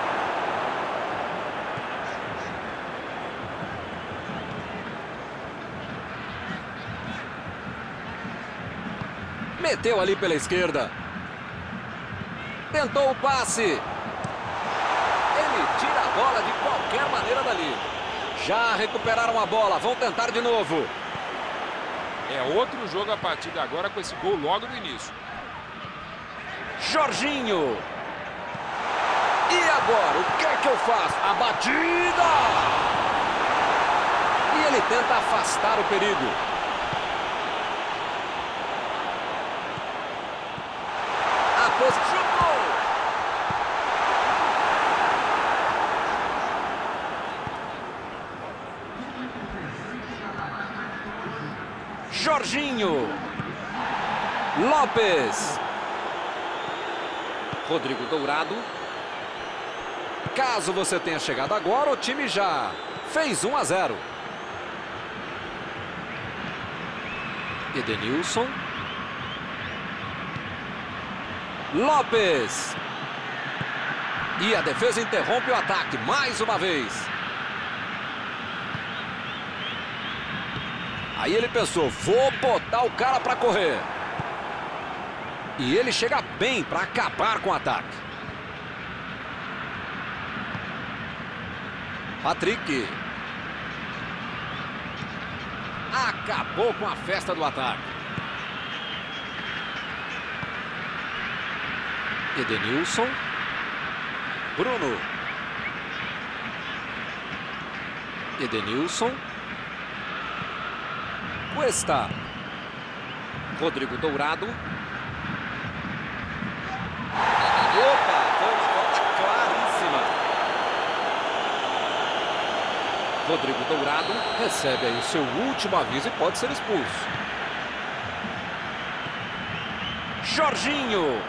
A: Meteu ali pela esquerda. Tentou o passe. Ele tira a bola de qualquer maneira dali. Já recuperaram a bola, vão tentar de novo.
B: É outro jogo a partir de agora com esse gol logo no início.
A: Jorginho. E agora, o que é que eu faço? A batida! E ele tenta afastar o perigo. A posição. Jorginho. Lopes. Rodrigo Dourado. Caso você tenha chegado agora, o time já fez um a zero. Edenilson. Lopes. E a defesa interrompe o ataque mais uma vez. Aí ele pensou, vou botar o cara para correr. E ele chega bem para acabar com o ataque. Patrick. Acabou com a festa do ataque. Edenilson. Bruno. Edenilson. Cuesta. Rodrigo Dourado. Opa, foi uma falta claríssima. Rodrigo Dourado recebe aí o seu último aviso e pode ser expulso. Jorginho.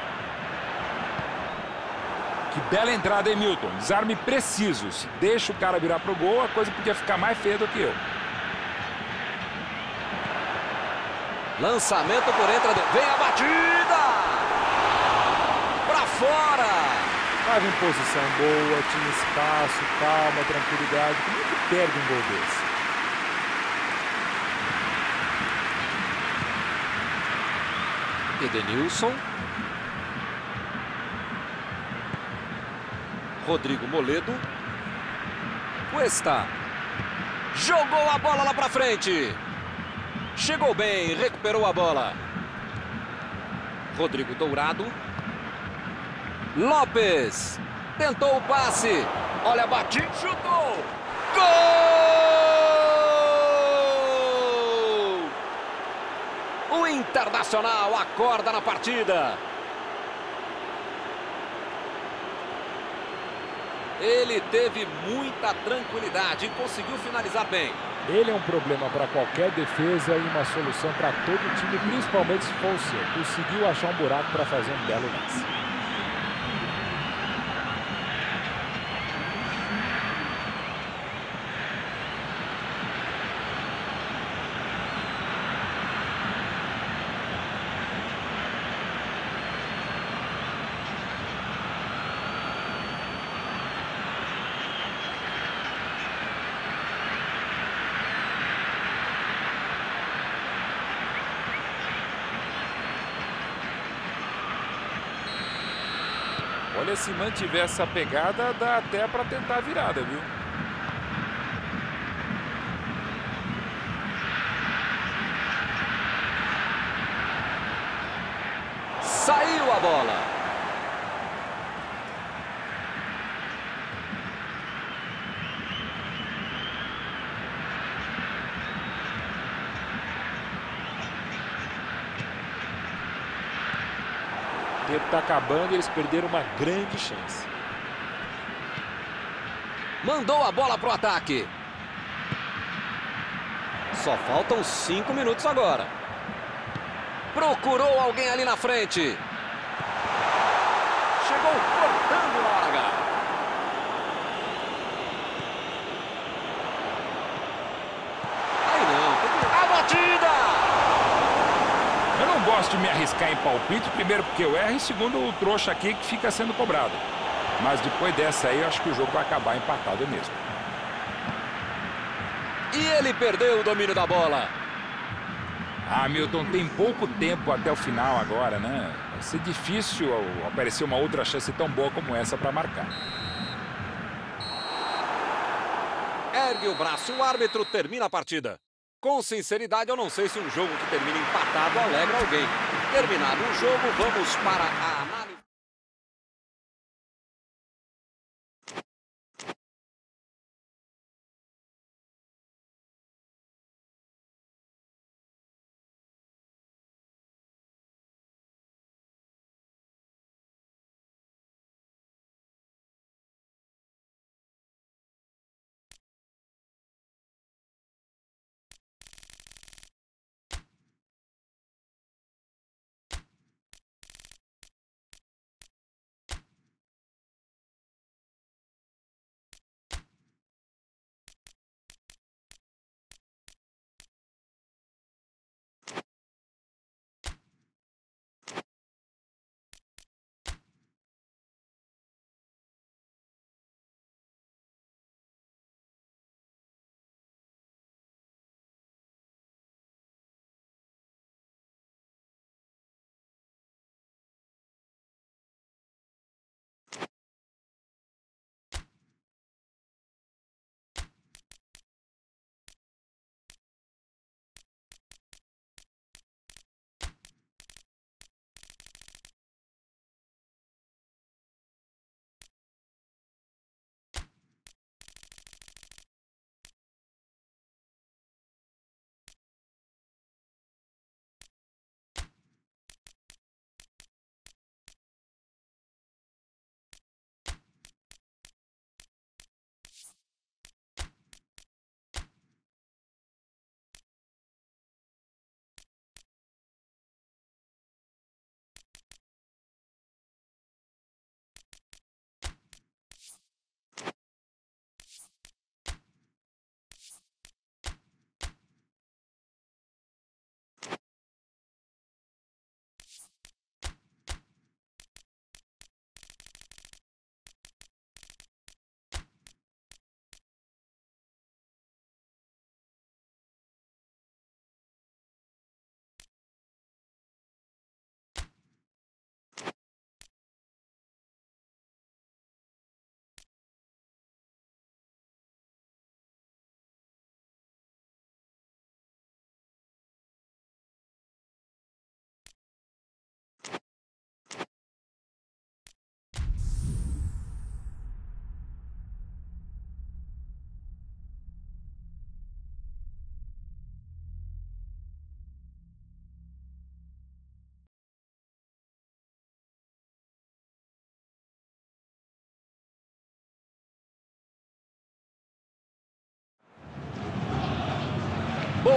B: Que bela entrada, hein, Milton? Desarme preciso. Se deixa o cara virar pro gol, a coisa podia ficar mais feia do que eu.
A: Lançamento por entre. Vem a batida!
C: Estava em posição boa, tinha espaço, calma, tranquilidade. Como é que perde um gol desse?
A: Edenilson. Rodrigo Moledo. Cuesta. Jogou a bola lá pra frente. Chegou bem, recuperou a bola. Rodrigo Dourado. Lopes. Tentou o passe. Olha, bate, chutou. Gol! O Internacional acorda na partida. Ele teve muita tranquilidade e conseguiu finalizar bem.
C: Ele é um problema para qualquer defesa e uma solução para todo o time, principalmente se for o seu. Conseguiu achar um buraco para fazer um belo lance.
B: Olha, se mantiver essa pegada, dá até para tentar a virada, viu?
A: Saiu a bola.
C: O tempo está acabando e eles perderam uma grande chance.
A: Mandou a bola pro ataque. Só faltam cinco minutos agora. Procurou alguém ali na frente. Chegou cortando na hora H. Aí não, tem que... A batida!
B: Eu não gosto de me arriscar em palpite, primeiro porque eu erro e segundo o trouxa aqui que fica sendo cobrado. Mas depois dessa aí, eu acho que o jogo vai acabar empatado mesmo.
A: E ele perdeu o domínio da bola.
B: Ah, Milton, tem pouco tempo até o final agora, né? Vai ser difícil aparecer uma outra chance tão boa como essa para marcar.
A: Ergue o braço, o árbitro termina a partida. Com sinceridade, eu não sei se um jogo que termina empatado alegra alguém. Terminado o jogo, vamos para a análise.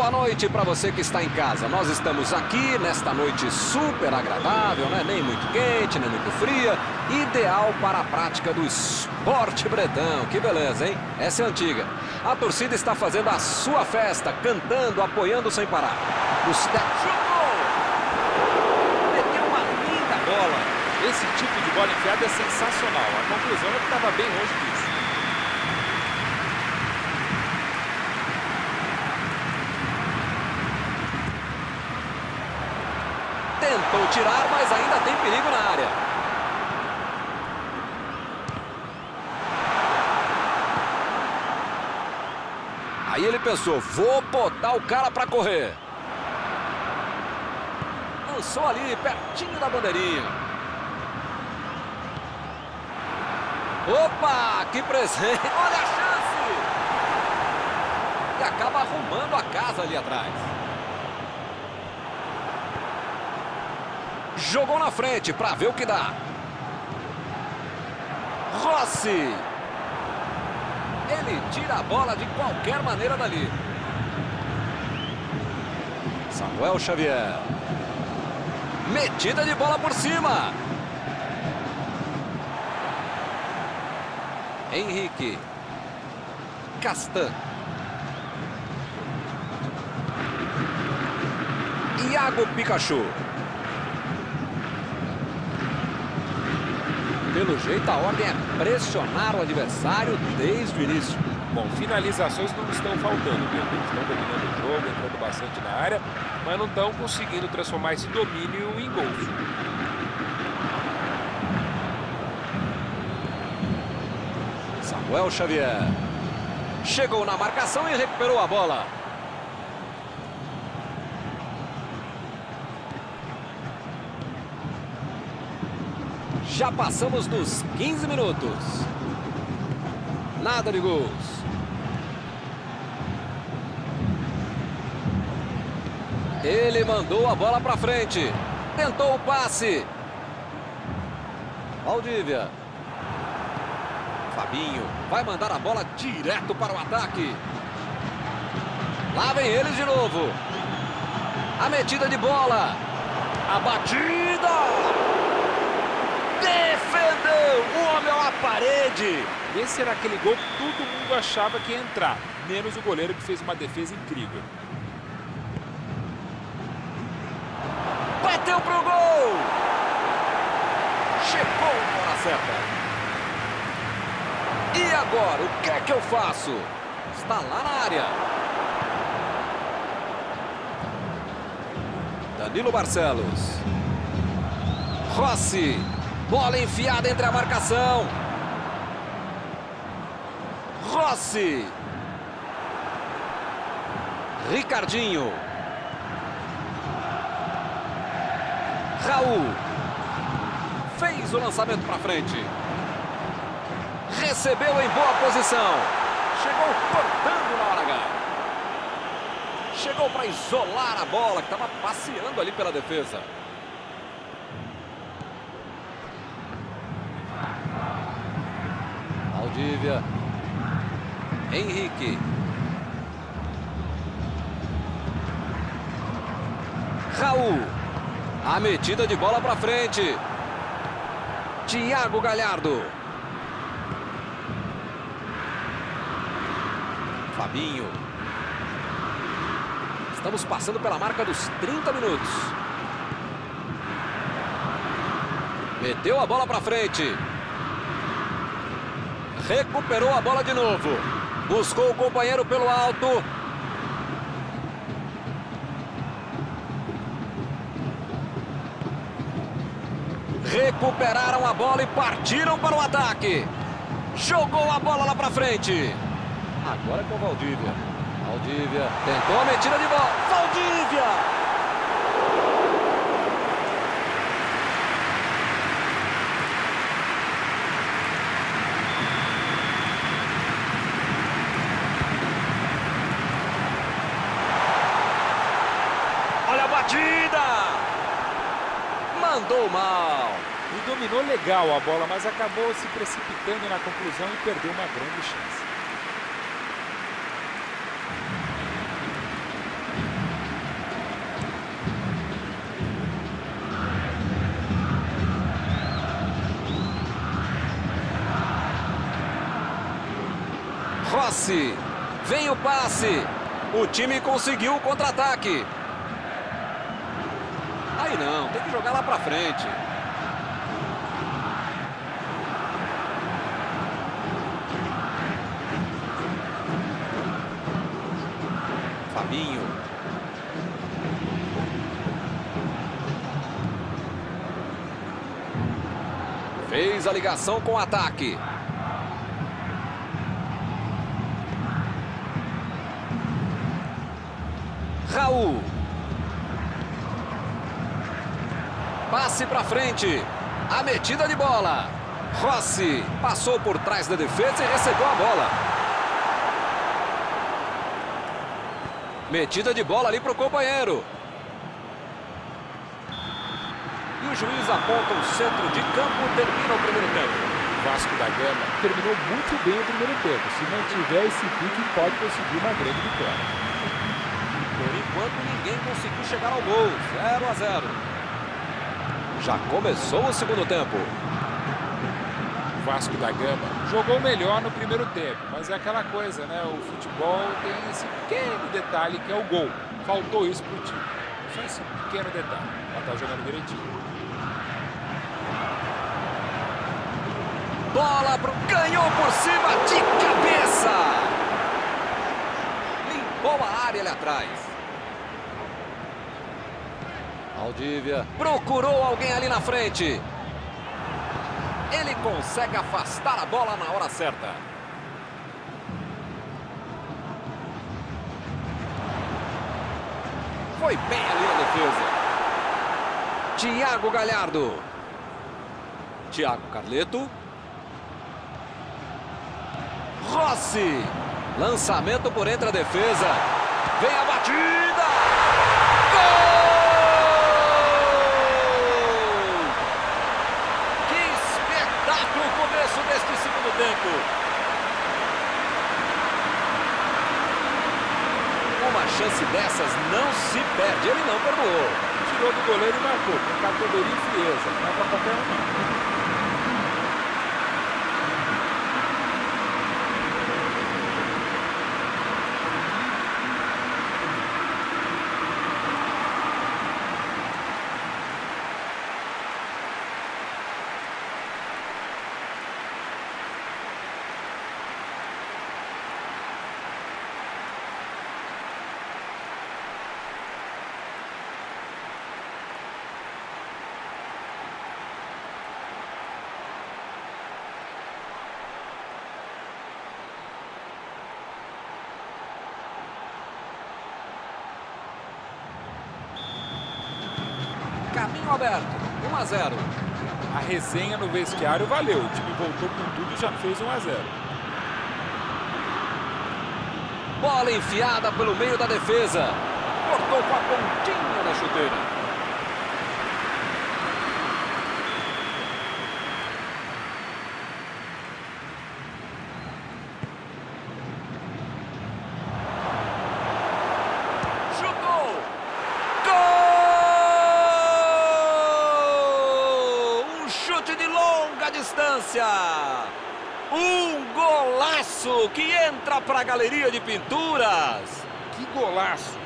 A: Boa noite para você que está em casa. Nós estamos aqui nesta noite super agradável, né? Nem muito quente, nem muito fria. Ideal para a prática do esporte bretão. Que beleza, hein? Essa é antiga. A torcida está fazendo a sua festa, cantando, apoiando sem parar. Os te... Jogou! Meteu uma linda bola.
B: Esse tipo de bola enfiada é sensacional. A conclusão é que estava bem longe disso.
A: Tentou tirar, mas ainda tem perigo na área. Aí ele pensou, vou botar o cara para correr. Lançou ali, pertinho da bandeirinha. Opa, que presente. Olha a chance. E acaba arrumando a casa ali atrás. Jogou na frente para ver o que dá. Rossi. Ele tira a bola de qualquer maneira dali. Samuel Xavier. Metida de bola por cima. Henrique. Castan. Iago Pikachu. Pelo jeito, a ordem é pressionar o adversário desde o início.
B: Bom, finalizações não estão faltando, viu? Eles estão dominando o jogo, entrando bastante na área, mas não estão conseguindo transformar esse domínio em gols.
A: Samuel Xavier. Chegou na marcação e recuperou a bola. Já passamos dos quinze minutos. Nada de gols. Ele mandou a bola para frente. Tentou o passe. Valdívia. Fabinho vai mandar a bola direto para o ataque. Lá vem ele de novo. A metida de bola. A batida. Defendeu! O homem é uma parede!
B: Esse era aquele gol que todo mundo achava que ia entrar, menos o goleiro que fez uma defesa incrível.
A: Bateu pro gol! Chegou na hora certa. E agora, o que é que eu faço? Está lá na área. Danilo Barcelos. Rossi. Bola enfiada entre a marcação. Rossi. Ricardinho. Raul. Fez o lançamento para frente. Recebeu em boa posição. Chegou cortando na hora H. Chegou para isolar a bola que estava passeando ali pela defesa. Valdívia. Henrique. Raul. A metida de bola para frente. Thiago Galhardo. Fabinho. Estamos passando pela marca dos trinta minutos. Meteu a bola para frente. Recuperou a bola de novo. Buscou o companheiro pelo alto. Recuperaram a bola e partiram para o ataque. Jogou a bola lá para frente. Agora com o Valdívia. Valdívia tentou a metida de bola. Valdívia! Batida! Mandou mal.
B: E dominou legal a bola, mas acabou se precipitando na conclusão e perdeu uma grande chance.
A: Rossi. Vem o passe. O time conseguiu o contra-ataque. Aí não, tem que jogar lá pra frente. Fabinho. Fez a ligação com o ataque. Raul. Passe para frente. A metida de bola. Rossi passou por trás da defesa e recebeu a bola. Metida de bola ali para o companheiro. E o juiz aponta o centro de campo, termina o primeiro tempo.
B: Vasco da Gama
C: Terminou muito bem o primeiro tempo. Se mantiver esse pique, pode conseguir uma grande vitória.
A: Por enquanto, ninguém conseguiu chegar ao gol. zero a zero. Já começou o segundo tempo.
B: O Vasco da Gama jogou melhor no primeiro tempo, mas é aquela coisa, né? O futebol tem esse pequeno detalhe que é o gol. Faltou isso pro time. Só esse pequeno detalhe. Ela tá jogando direitinho.
A: Bola pro... Ganhou por cima de cabeça. Limpou a área ali atrás. Valdívia procurou alguém ali na frente. Ele consegue afastar a bola na hora certa. Foi bem ali a defesa. Thiago Galhardo. Thiago Carleto. Rossi. Lançamento por entre a defesa. Vem a batida. Gol! Que espetáculo o começo deste segundo tempo. Uma chance dessas não se perde. Ele não perdoou.
B: Tirou do goleiro e marcou. Com categoria e frieza. Não é pra qualquer um, não.
A: Caminho aberto, um a zero.
B: A resenha no vestiário valeu. O time voltou com tudo e já fez um a zero.
A: Bola enfiada pelo meio da defesa. Cortou com a pontinha da chuteira. Chutou! Gol! De longa distância, um golaço que entra para a galeria de pinturas.
B: Que golaço!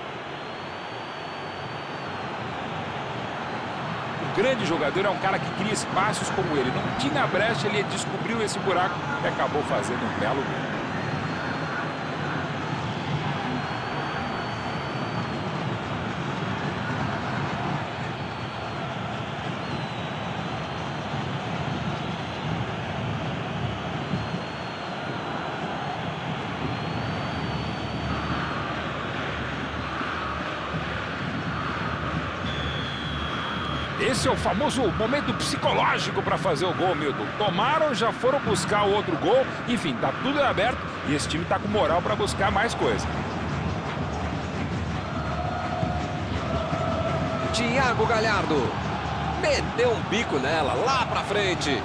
B: O grande jogador é um cara que cria espaços como ele. Não tinha brecha, ele descobriu esse buraco e acabou fazendo um belo gol. Esse é o famoso momento psicológico para fazer o gol, Milton. Tomaram, já foram buscar o outro gol. Enfim, tá tudo aberto e esse time tá com moral para buscar mais coisa.
A: Thiago Galhardo meteu um bico nela, lá pra frente.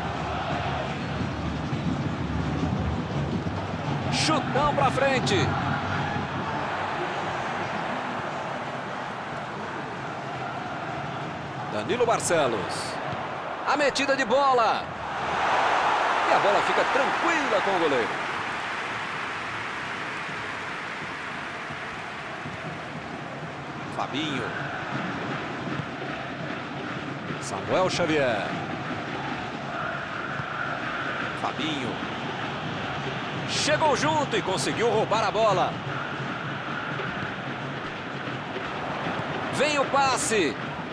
A: Chutão pra frente. Danilo Barcelos. A metida de bola. E a bola fica tranquila com o goleiro. Fabinho. Samuel Xavier. Fabinho. Chegou junto e conseguiu roubar a bola. Vem o passe.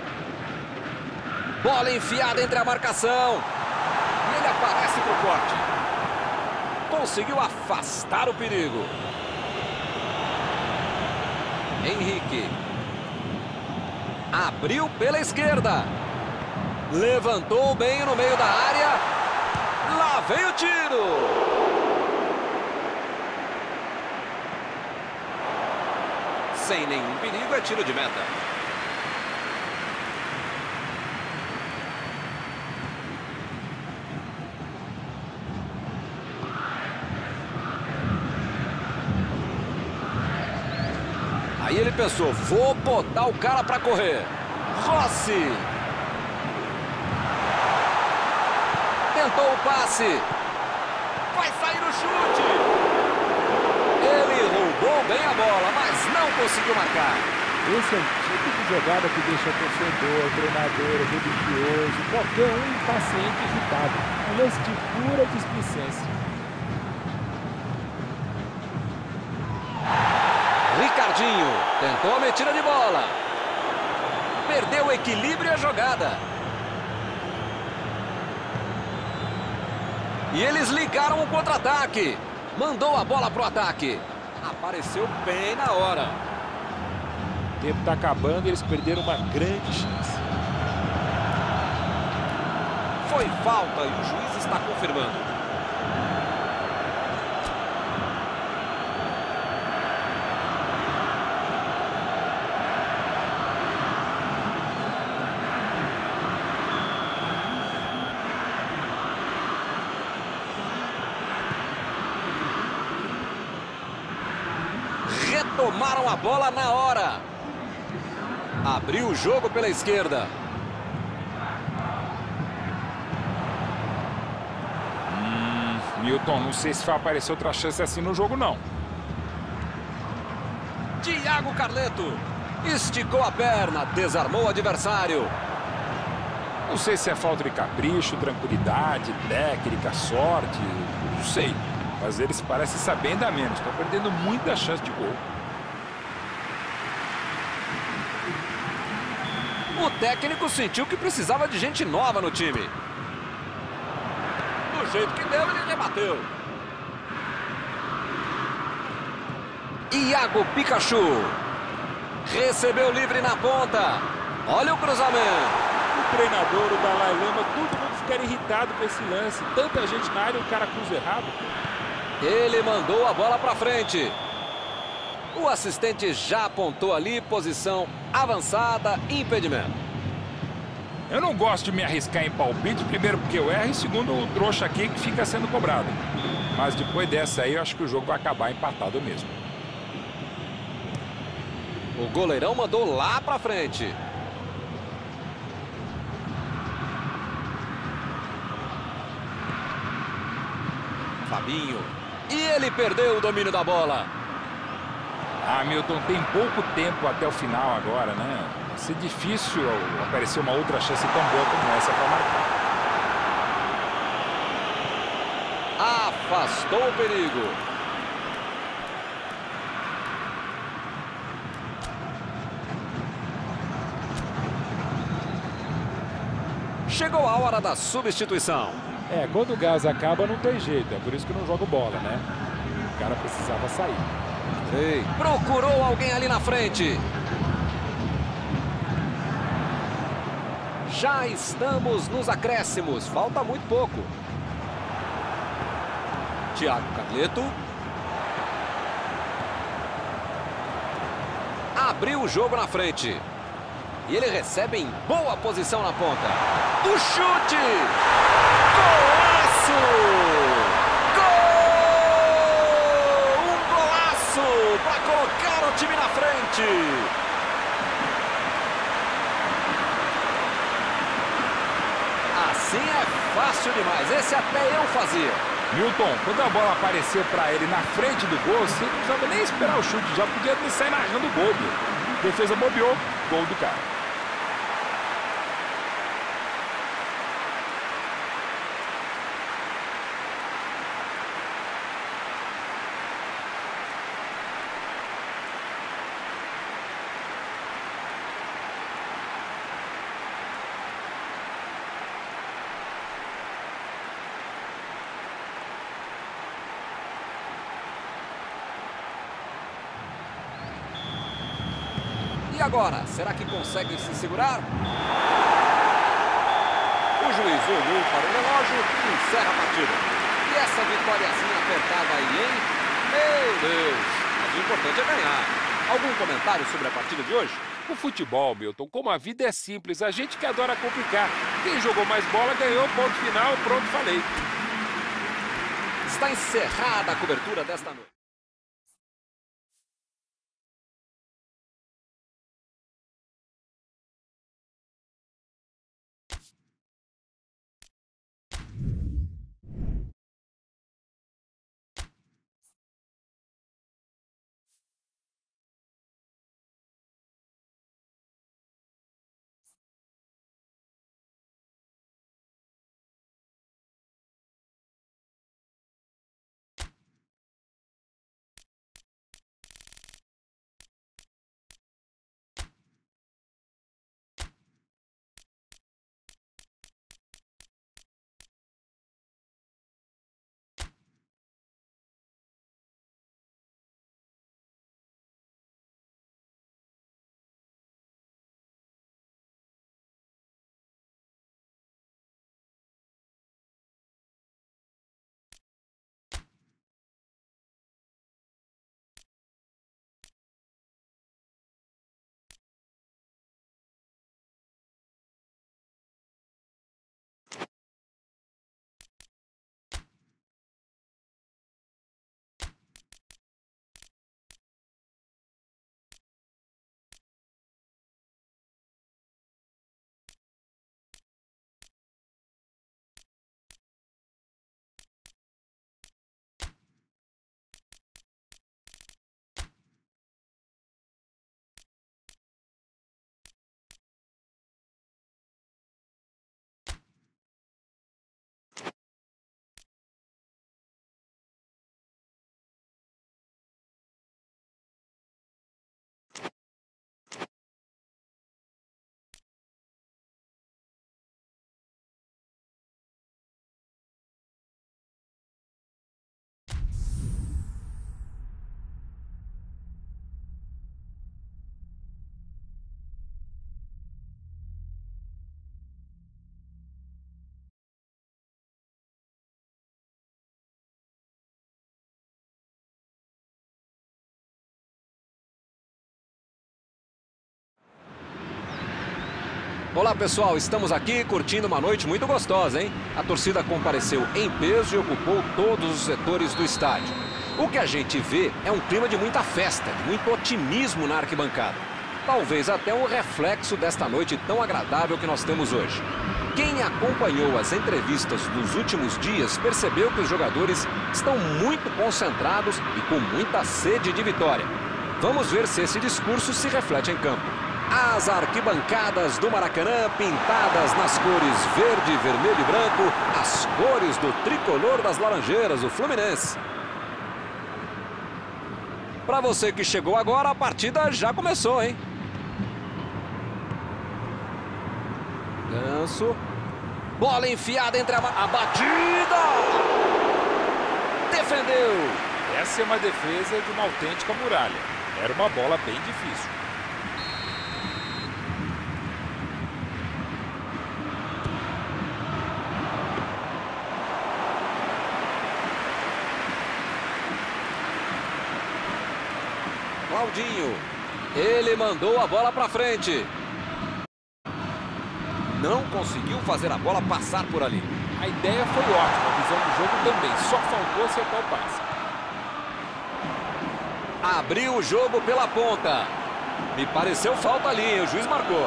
A: Bola enfiada entre a marcação. E ele aparece para o corte. Conseguiu afastar o perigo. Henrique. Abriu pela esquerda. Levantou bem no meio da área. Lá vem o tiro. Sem nenhum perigo, é tiro de meta. Aí ele pensou, vou botar o cara para correr. Rossi. Tentou o passe. Vai sair o chute. Ele roubou bem a bola, mas não conseguiu marcar.
C: Esse é o tipo de jogada que deixa o torcedor, treinador, religioso, qualquer um impaciente e irritado. Um lance de pura displicência.
A: Ricardinho tentou a metida de bola. Perdeu o equilíbrio e a jogada. E eles ligaram o contra-ataque. Mandou a bola pro ataque. Apareceu bem na hora.
C: O tempo está acabando e eles perderam uma grande chance.
A: Foi falta e o juiz está confirmando. Retomaram a bola na hora. Abriu o jogo pela esquerda.
B: Hum, Milton, não sei se vai aparecer outra chance assim no jogo, não.
A: Thiago Carleto esticou a perna, desarmou o adversário.
B: Não sei se é falta de capricho, tranquilidade, técnica, sorte, não sei. Mas eles parecem saber ainda menos. Estão perdendo muita chance de gol.
A: O técnico sentiu que precisava de gente nova no time. Do jeito que deu, ele rebateu. Iago Pikachu. Recebeu livre na ponta. Olha o cruzamento.
C: O treinador, o Dalai Lama, todo mundo fica irritado com esse lance. Tanta gente na área, o cara cruza errado.
A: Ele mandou a bola para frente. O assistente já apontou ali, posição avançada, impedimento.
B: Eu não gosto de me arriscar em palpite, primeiro porque eu erro e segundo o trouxa aqui que fica sendo cobrado. Mas depois dessa aí eu acho que o jogo vai acabar empatado mesmo.
A: O goleirão mandou lá para frente. Fabinho. E ele perdeu o domínio da bola.
B: Ah, Milton, tem pouco tempo até o final agora, né? Vai ser difícil aparecer uma outra chance tão boa como essa para marcar.
A: Afastou o perigo. Chegou a hora da substituição.
C: É, quando o gás acaba não tem jeito, é por isso que não joga bola, né? O cara precisava sair.
A: Ei, procurou alguém ali na frente. Já estamos nos acréscimos, falta muito pouco. Thiago Carleto. Abriu o jogo na frente. E ele recebe em boa posição na ponta. O chute! Golaço! Gol! Um golaço para colocar o time na frente. Assim é fácil demais. Esse até eu fazia.
B: Milton, quando a bola apareceu para ele na frente do gol, você não precisava nem esperar o chute, já podia ter saído narrando o gol. Defesa bobeou, gol do cara.
A: E agora, será que conseguem se segurar? O juiz olhou para o relógio e encerra a partida. E essa vitóriazinha apertada aí, hein? Meu Deus! Mas o importante é ganhar. Algum comentário sobre a partida de hoje?
B: O futebol, Milton, como a vida é simples, a gente que adora complicar. Quem jogou mais bola ganhou, ponto final, pronto, falei.
A: Está encerrada a cobertura desta noite. Olá pessoal, estamos aqui curtindo uma noite muito gostosa, hein? A torcida compareceu em peso e ocupou todos os setores do estádio. O que a gente vê é um clima de muita festa, de muito otimismo na arquibancada. Talvez até um reflexo desta noite tão agradável que nós temos hoje. Quem acompanhou as entrevistas dos últimos dias percebeu que os jogadores estão muito concentrados e com muita sede de vitória. Vamos ver se esse discurso se reflete em campo. As arquibancadas do Maracanã pintadas nas cores verde, vermelho e branco, as cores do tricolor das Laranjeiras, o Fluminense. Para você que chegou agora, a partida já começou, hein? Ganso. Bola enfiada entre a, a batida. Defendeu.
B: Essa é uma defesa de uma autêntica muralha. Era uma bola bem difícil.
A: Claudinho, ele mandou a bola para frente. Não conseguiu fazer a bola passar por ali.
B: A ideia foi ótima, a visão do jogo também, só faltou acertar o passe.
A: Abriu o jogo pela ponta. Me pareceu falta ali, hein? O juiz marcou.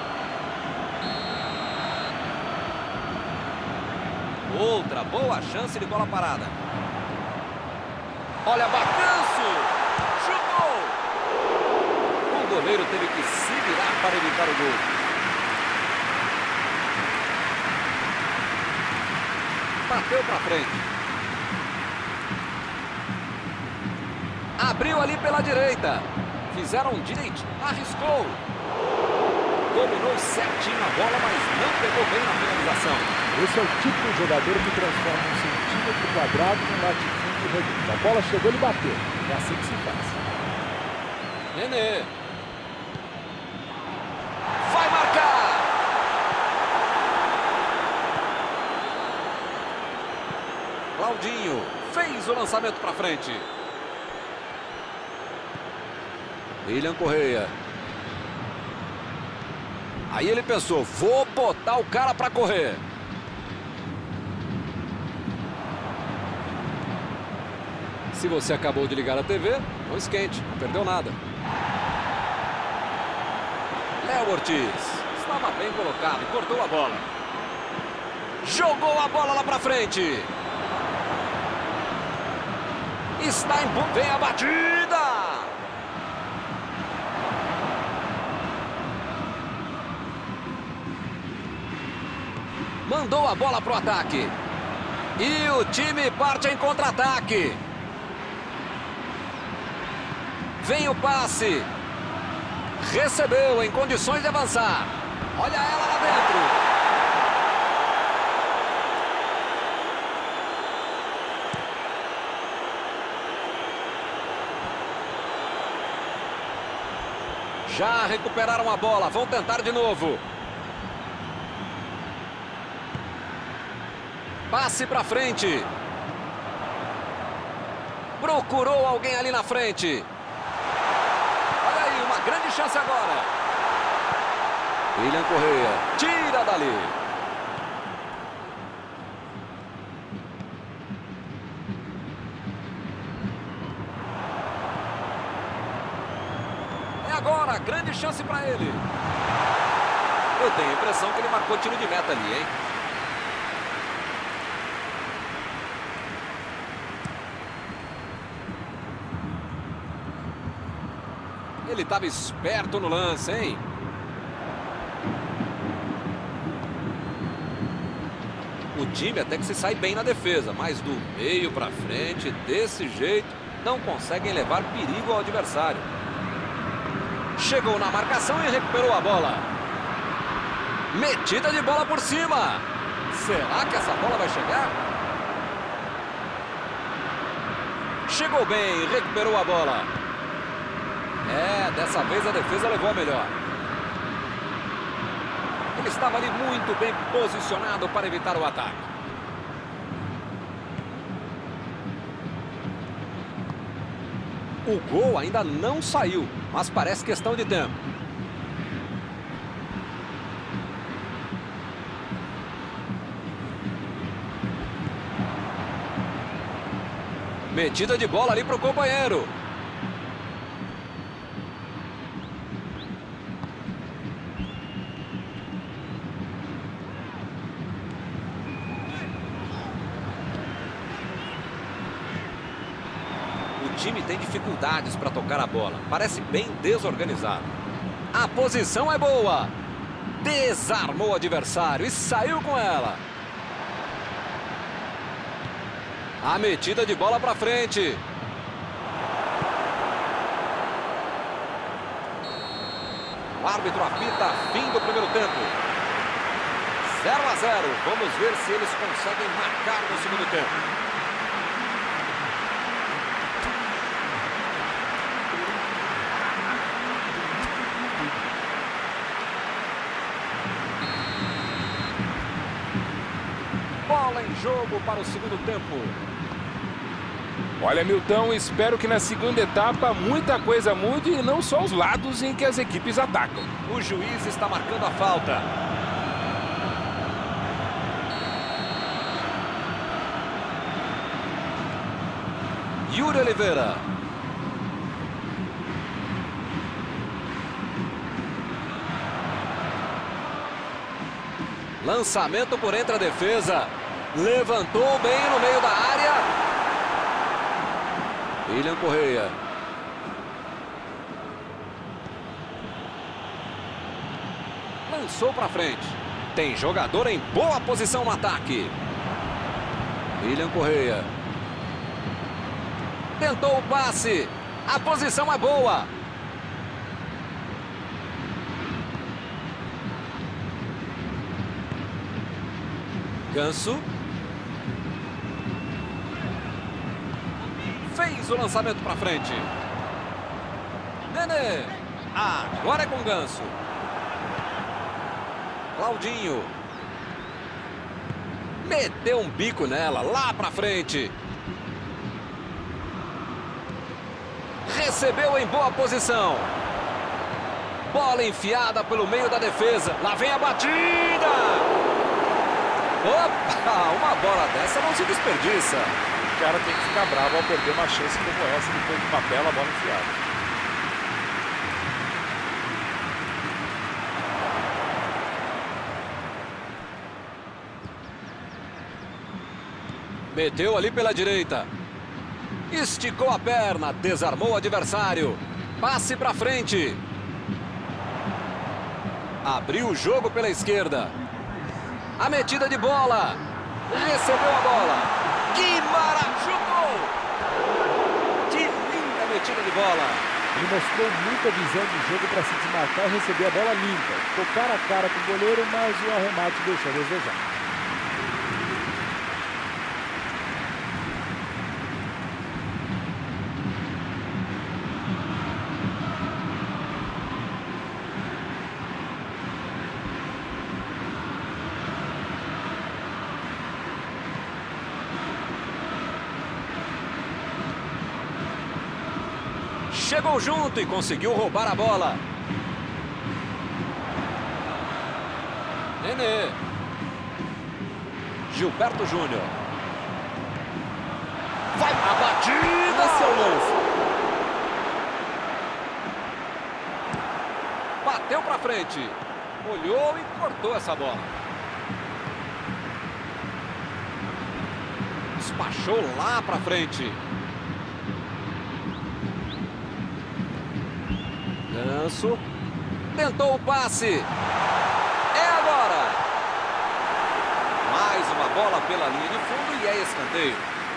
A: Outra boa chance de bola parada. Olha, Bacanço! Chutou! o goleiro teve que se virar para evitar o gol. Bateu para frente. Abriu ali pela direita. Fizeram direito. Arriscou. Dominou certinho a bola, mas não pegou bem na finalização.
C: Esse é o tipo de jogador que transforma um centímetro quadrado num latifúndio redondo. A bola chegou, ele bateu. É assim que se faz.
A: Nenê. Vai marcar. Claudinho fez o lançamento para frente. William Correia. Aí ele pensou, vou botar o cara para correr. Se você acabou de ligar a T V, não esquente, não perdeu nada. Léo Ortiz estava bem colocado, cortou a bola. Jogou a bola lá para frente. Está em ponto, vem a batida. Mandou a bola para o ataque. E o time parte em contra-ataque. Vem o passe. Recebeu em condições de avançar. Olha ela lá dentro. Já recuperaram a bola. Vão tentar de novo. Passe para frente. Procurou alguém ali na frente. Olha aí, uma grande chance agora. William Correia tira dali. É agora, grande chance para ele. Eu tenho a impressão que ele marcou tiro de meta ali, hein? Ele estava esperto no lance, hein? O time até que se sai bem na defesa, mas do meio para frente, desse jeito, não conseguem levar perigo ao adversário. Chegou na marcação e recuperou a bola. Metida de bola por cima. Será que essa bola vai chegar? Chegou bem, recuperou a bola. É, dessa vez a defesa levou a melhor. Ele estava ali muito bem posicionado para evitar o ataque. O gol ainda não saiu, mas parece questão de tempo. Metida de bola ali para o companheiro. O time tem dificuldades para tocar a bola. Parece bem desorganizado. A posição é boa. Desarmou o adversário e saiu com ela. A metida de bola para frente. O árbitro apita fim do primeiro tempo. zero a zero. Vamos ver se eles conseguem marcar no segundo tempo. Bola em jogo para o segundo tempo.
B: Olha, Milton, espero que na segunda etapa muita coisa mude e não só os lados em que as equipes atacam.
A: O juiz está marcando a falta. Yuri Oliveira. Lançamento por entre a defesa. Levantou bem no meio da área. William Correia. Lançou para frente. Tem jogador em boa posição no ataque. William Correia. Tentou o passe. A posição é boa. Ganso. Fez o lançamento para frente. Nenê. Agora é com Ganso. Claudinho. Meteu um bico nela, lá para frente. Recebeu em boa posição. Bola enfiada pelo meio da defesa. Lá vem a batida. Opa, uma bola dessa não se desperdiça.
B: O cara tem que ficar bravo ao perder uma chance como essa depois de uma bela bola enfiada.
A: Meteu ali pela direita. Esticou a perna, desarmou o adversário. Passe para frente. Abriu o jogo pela esquerda. A metida de bola. Recebeu a bola. Que maravilha! Chutou! Que linda metida de bola.
C: Ele mostrou muita visão de jogo para se desmarcar e receber a bola limpa. Ficou cara a cara com o goleiro, mas o arremate deixou a desejar.
A: Chegou junto e conseguiu roubar a bola. Nenê. Gilberto Júnior. Vai a batida, seu lance. Bateu para frente. Olhou e cortou essa bola. Despachou lá para frente. Ganso. Tentou o passe. É agora. Mais uma bola pela linha de fundo e é escanteio.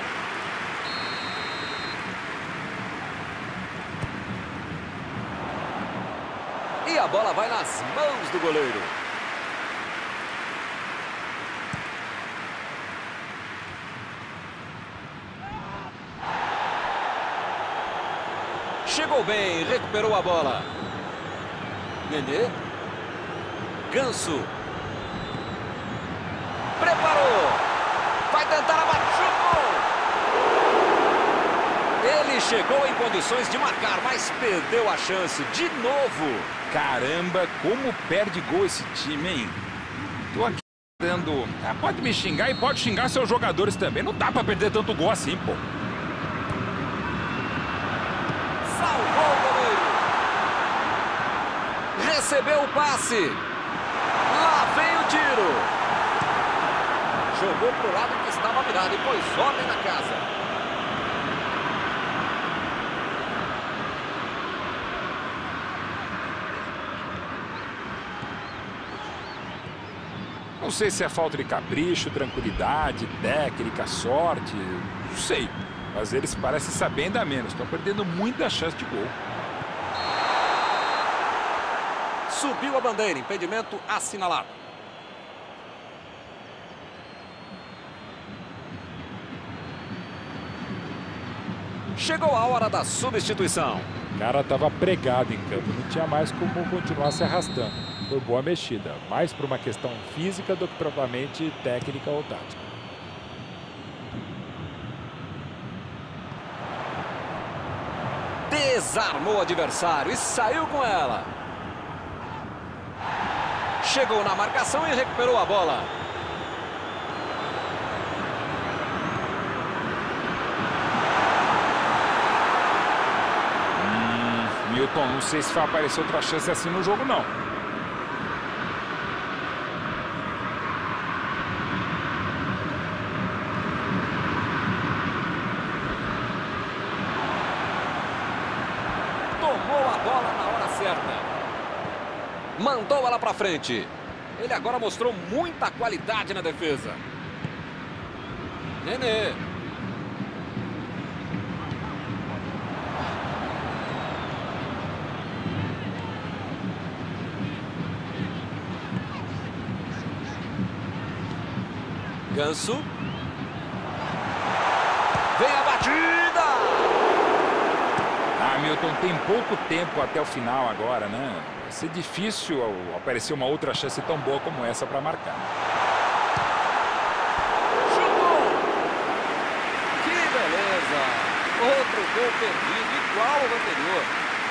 A: E a bola vai nas mãos do goleiro. Chegou bem, recuperou a bola. Nenê. Ganso. Preparou. Vai tentar a batida. Ele chegou em condições de marcar, mas perdeu a chance de novo.
B: Caramba, como perde gol esse time, hein? Tô aqui dando... Ah, pode me xingar e pode xingar seus jogadores também. Não dá pra perder tanto gol assim, pô.
A: Salvou o goleiro. Recebeu o passe. Lá vem o tiro. Jogou pro lado que estava virado e pôs ordem na casa.
B: Não sei se é falta de capricho, tranquilidade, técnica, sorte, não sei. Mas eles parecem saber ainda menos. Estão perdendo muita chance de gol.
A: Subiu a bandeira, impedimento assinalado. Chegou a hora da substituição.
C: O cara estava pregado em campo, não tinha mais como continuar se arrastando. Foi boa mexida, mais por uma questão física do que propriamente técnica ou tática.
A: Desarmou o adversário e saiu com ela. Chegou na marcação e recuperou a bola.
B: Hum, Milton, não sei se vai aparecer outra chance assim no jogo, não.
A: Tomou a bola na hora certa. Mandou ela para frente. Ele agora mostrou muita qualidade na defesa. Nenê. Ganso. Vem a batida!
B: Ah, Milton, tem pouco tempo até o final agora, né? Vai ser difícil aparecer uma outra chance tão boa como essa para marcar.
A: Chutou! Que beleza! Outro gol perdido, igual ao anterior.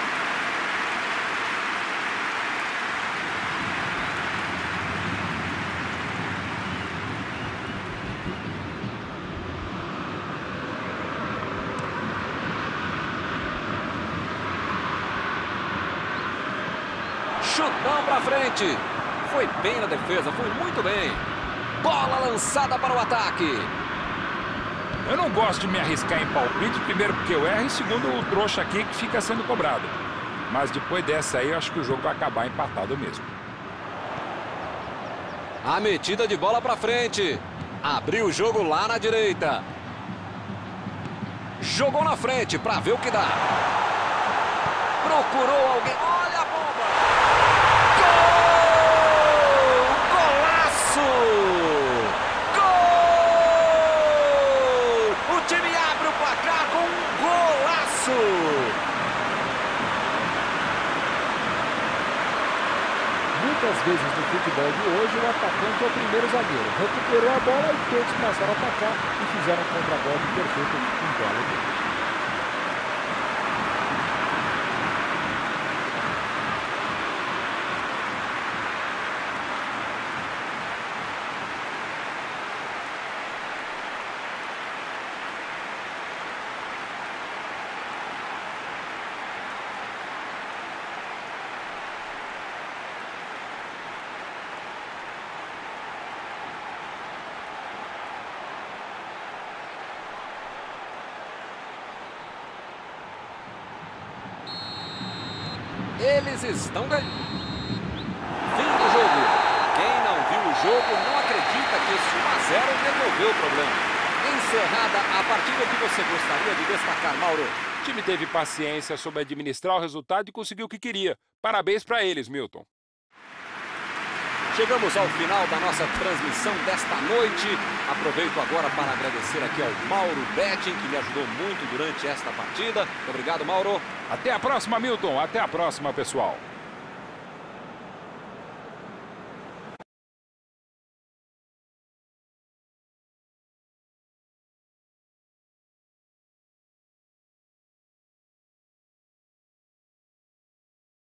A: Chutão pra frente. Foi bem na defesa, foi muito bem. Bola lançada para o ataque.
B: Eu não gosto de me arriscar em palpite, primeiro porque eu erro e segundo o trouxa aqui que fica sendo cobrado. Mas depois dessa aí, eu acho que o jogo vai acabar empatado mesmo.
A: A metida de bola pra frente. Abriu o jogo lá na direita. Jogou na frente pra ver o que dá. Procurou alguém. Olha a bomba. Gol! O time abre o placar com um golaço!
C: Muitas vezes no futebol de hoje o atacante é o primeiro zagueiro. Recuperou a bola e todos passaram a atacar e fizeram um contra-golpe perfeito em belo gol.
A: Eles estão ganhando. Fim do jogo. Quem não viu o jogo não acredita que esse um a zero resolveu o problema. Encerrada a partida, que você gostaria de destacar, Mauro?
B: O time teve paciência, soube administrar o resultado e conseguiu o que queria. Parabéns para eles, Milton.
A: Chegamos ao final da nossa transmissão desta noite. Aproveito agora para agradecer aqui ao Mauro Betting, que me ajudou muito durante esta partida. Obrigado, Mauro.
B: Até a próxima, Milton. Até a próxima, pessoal.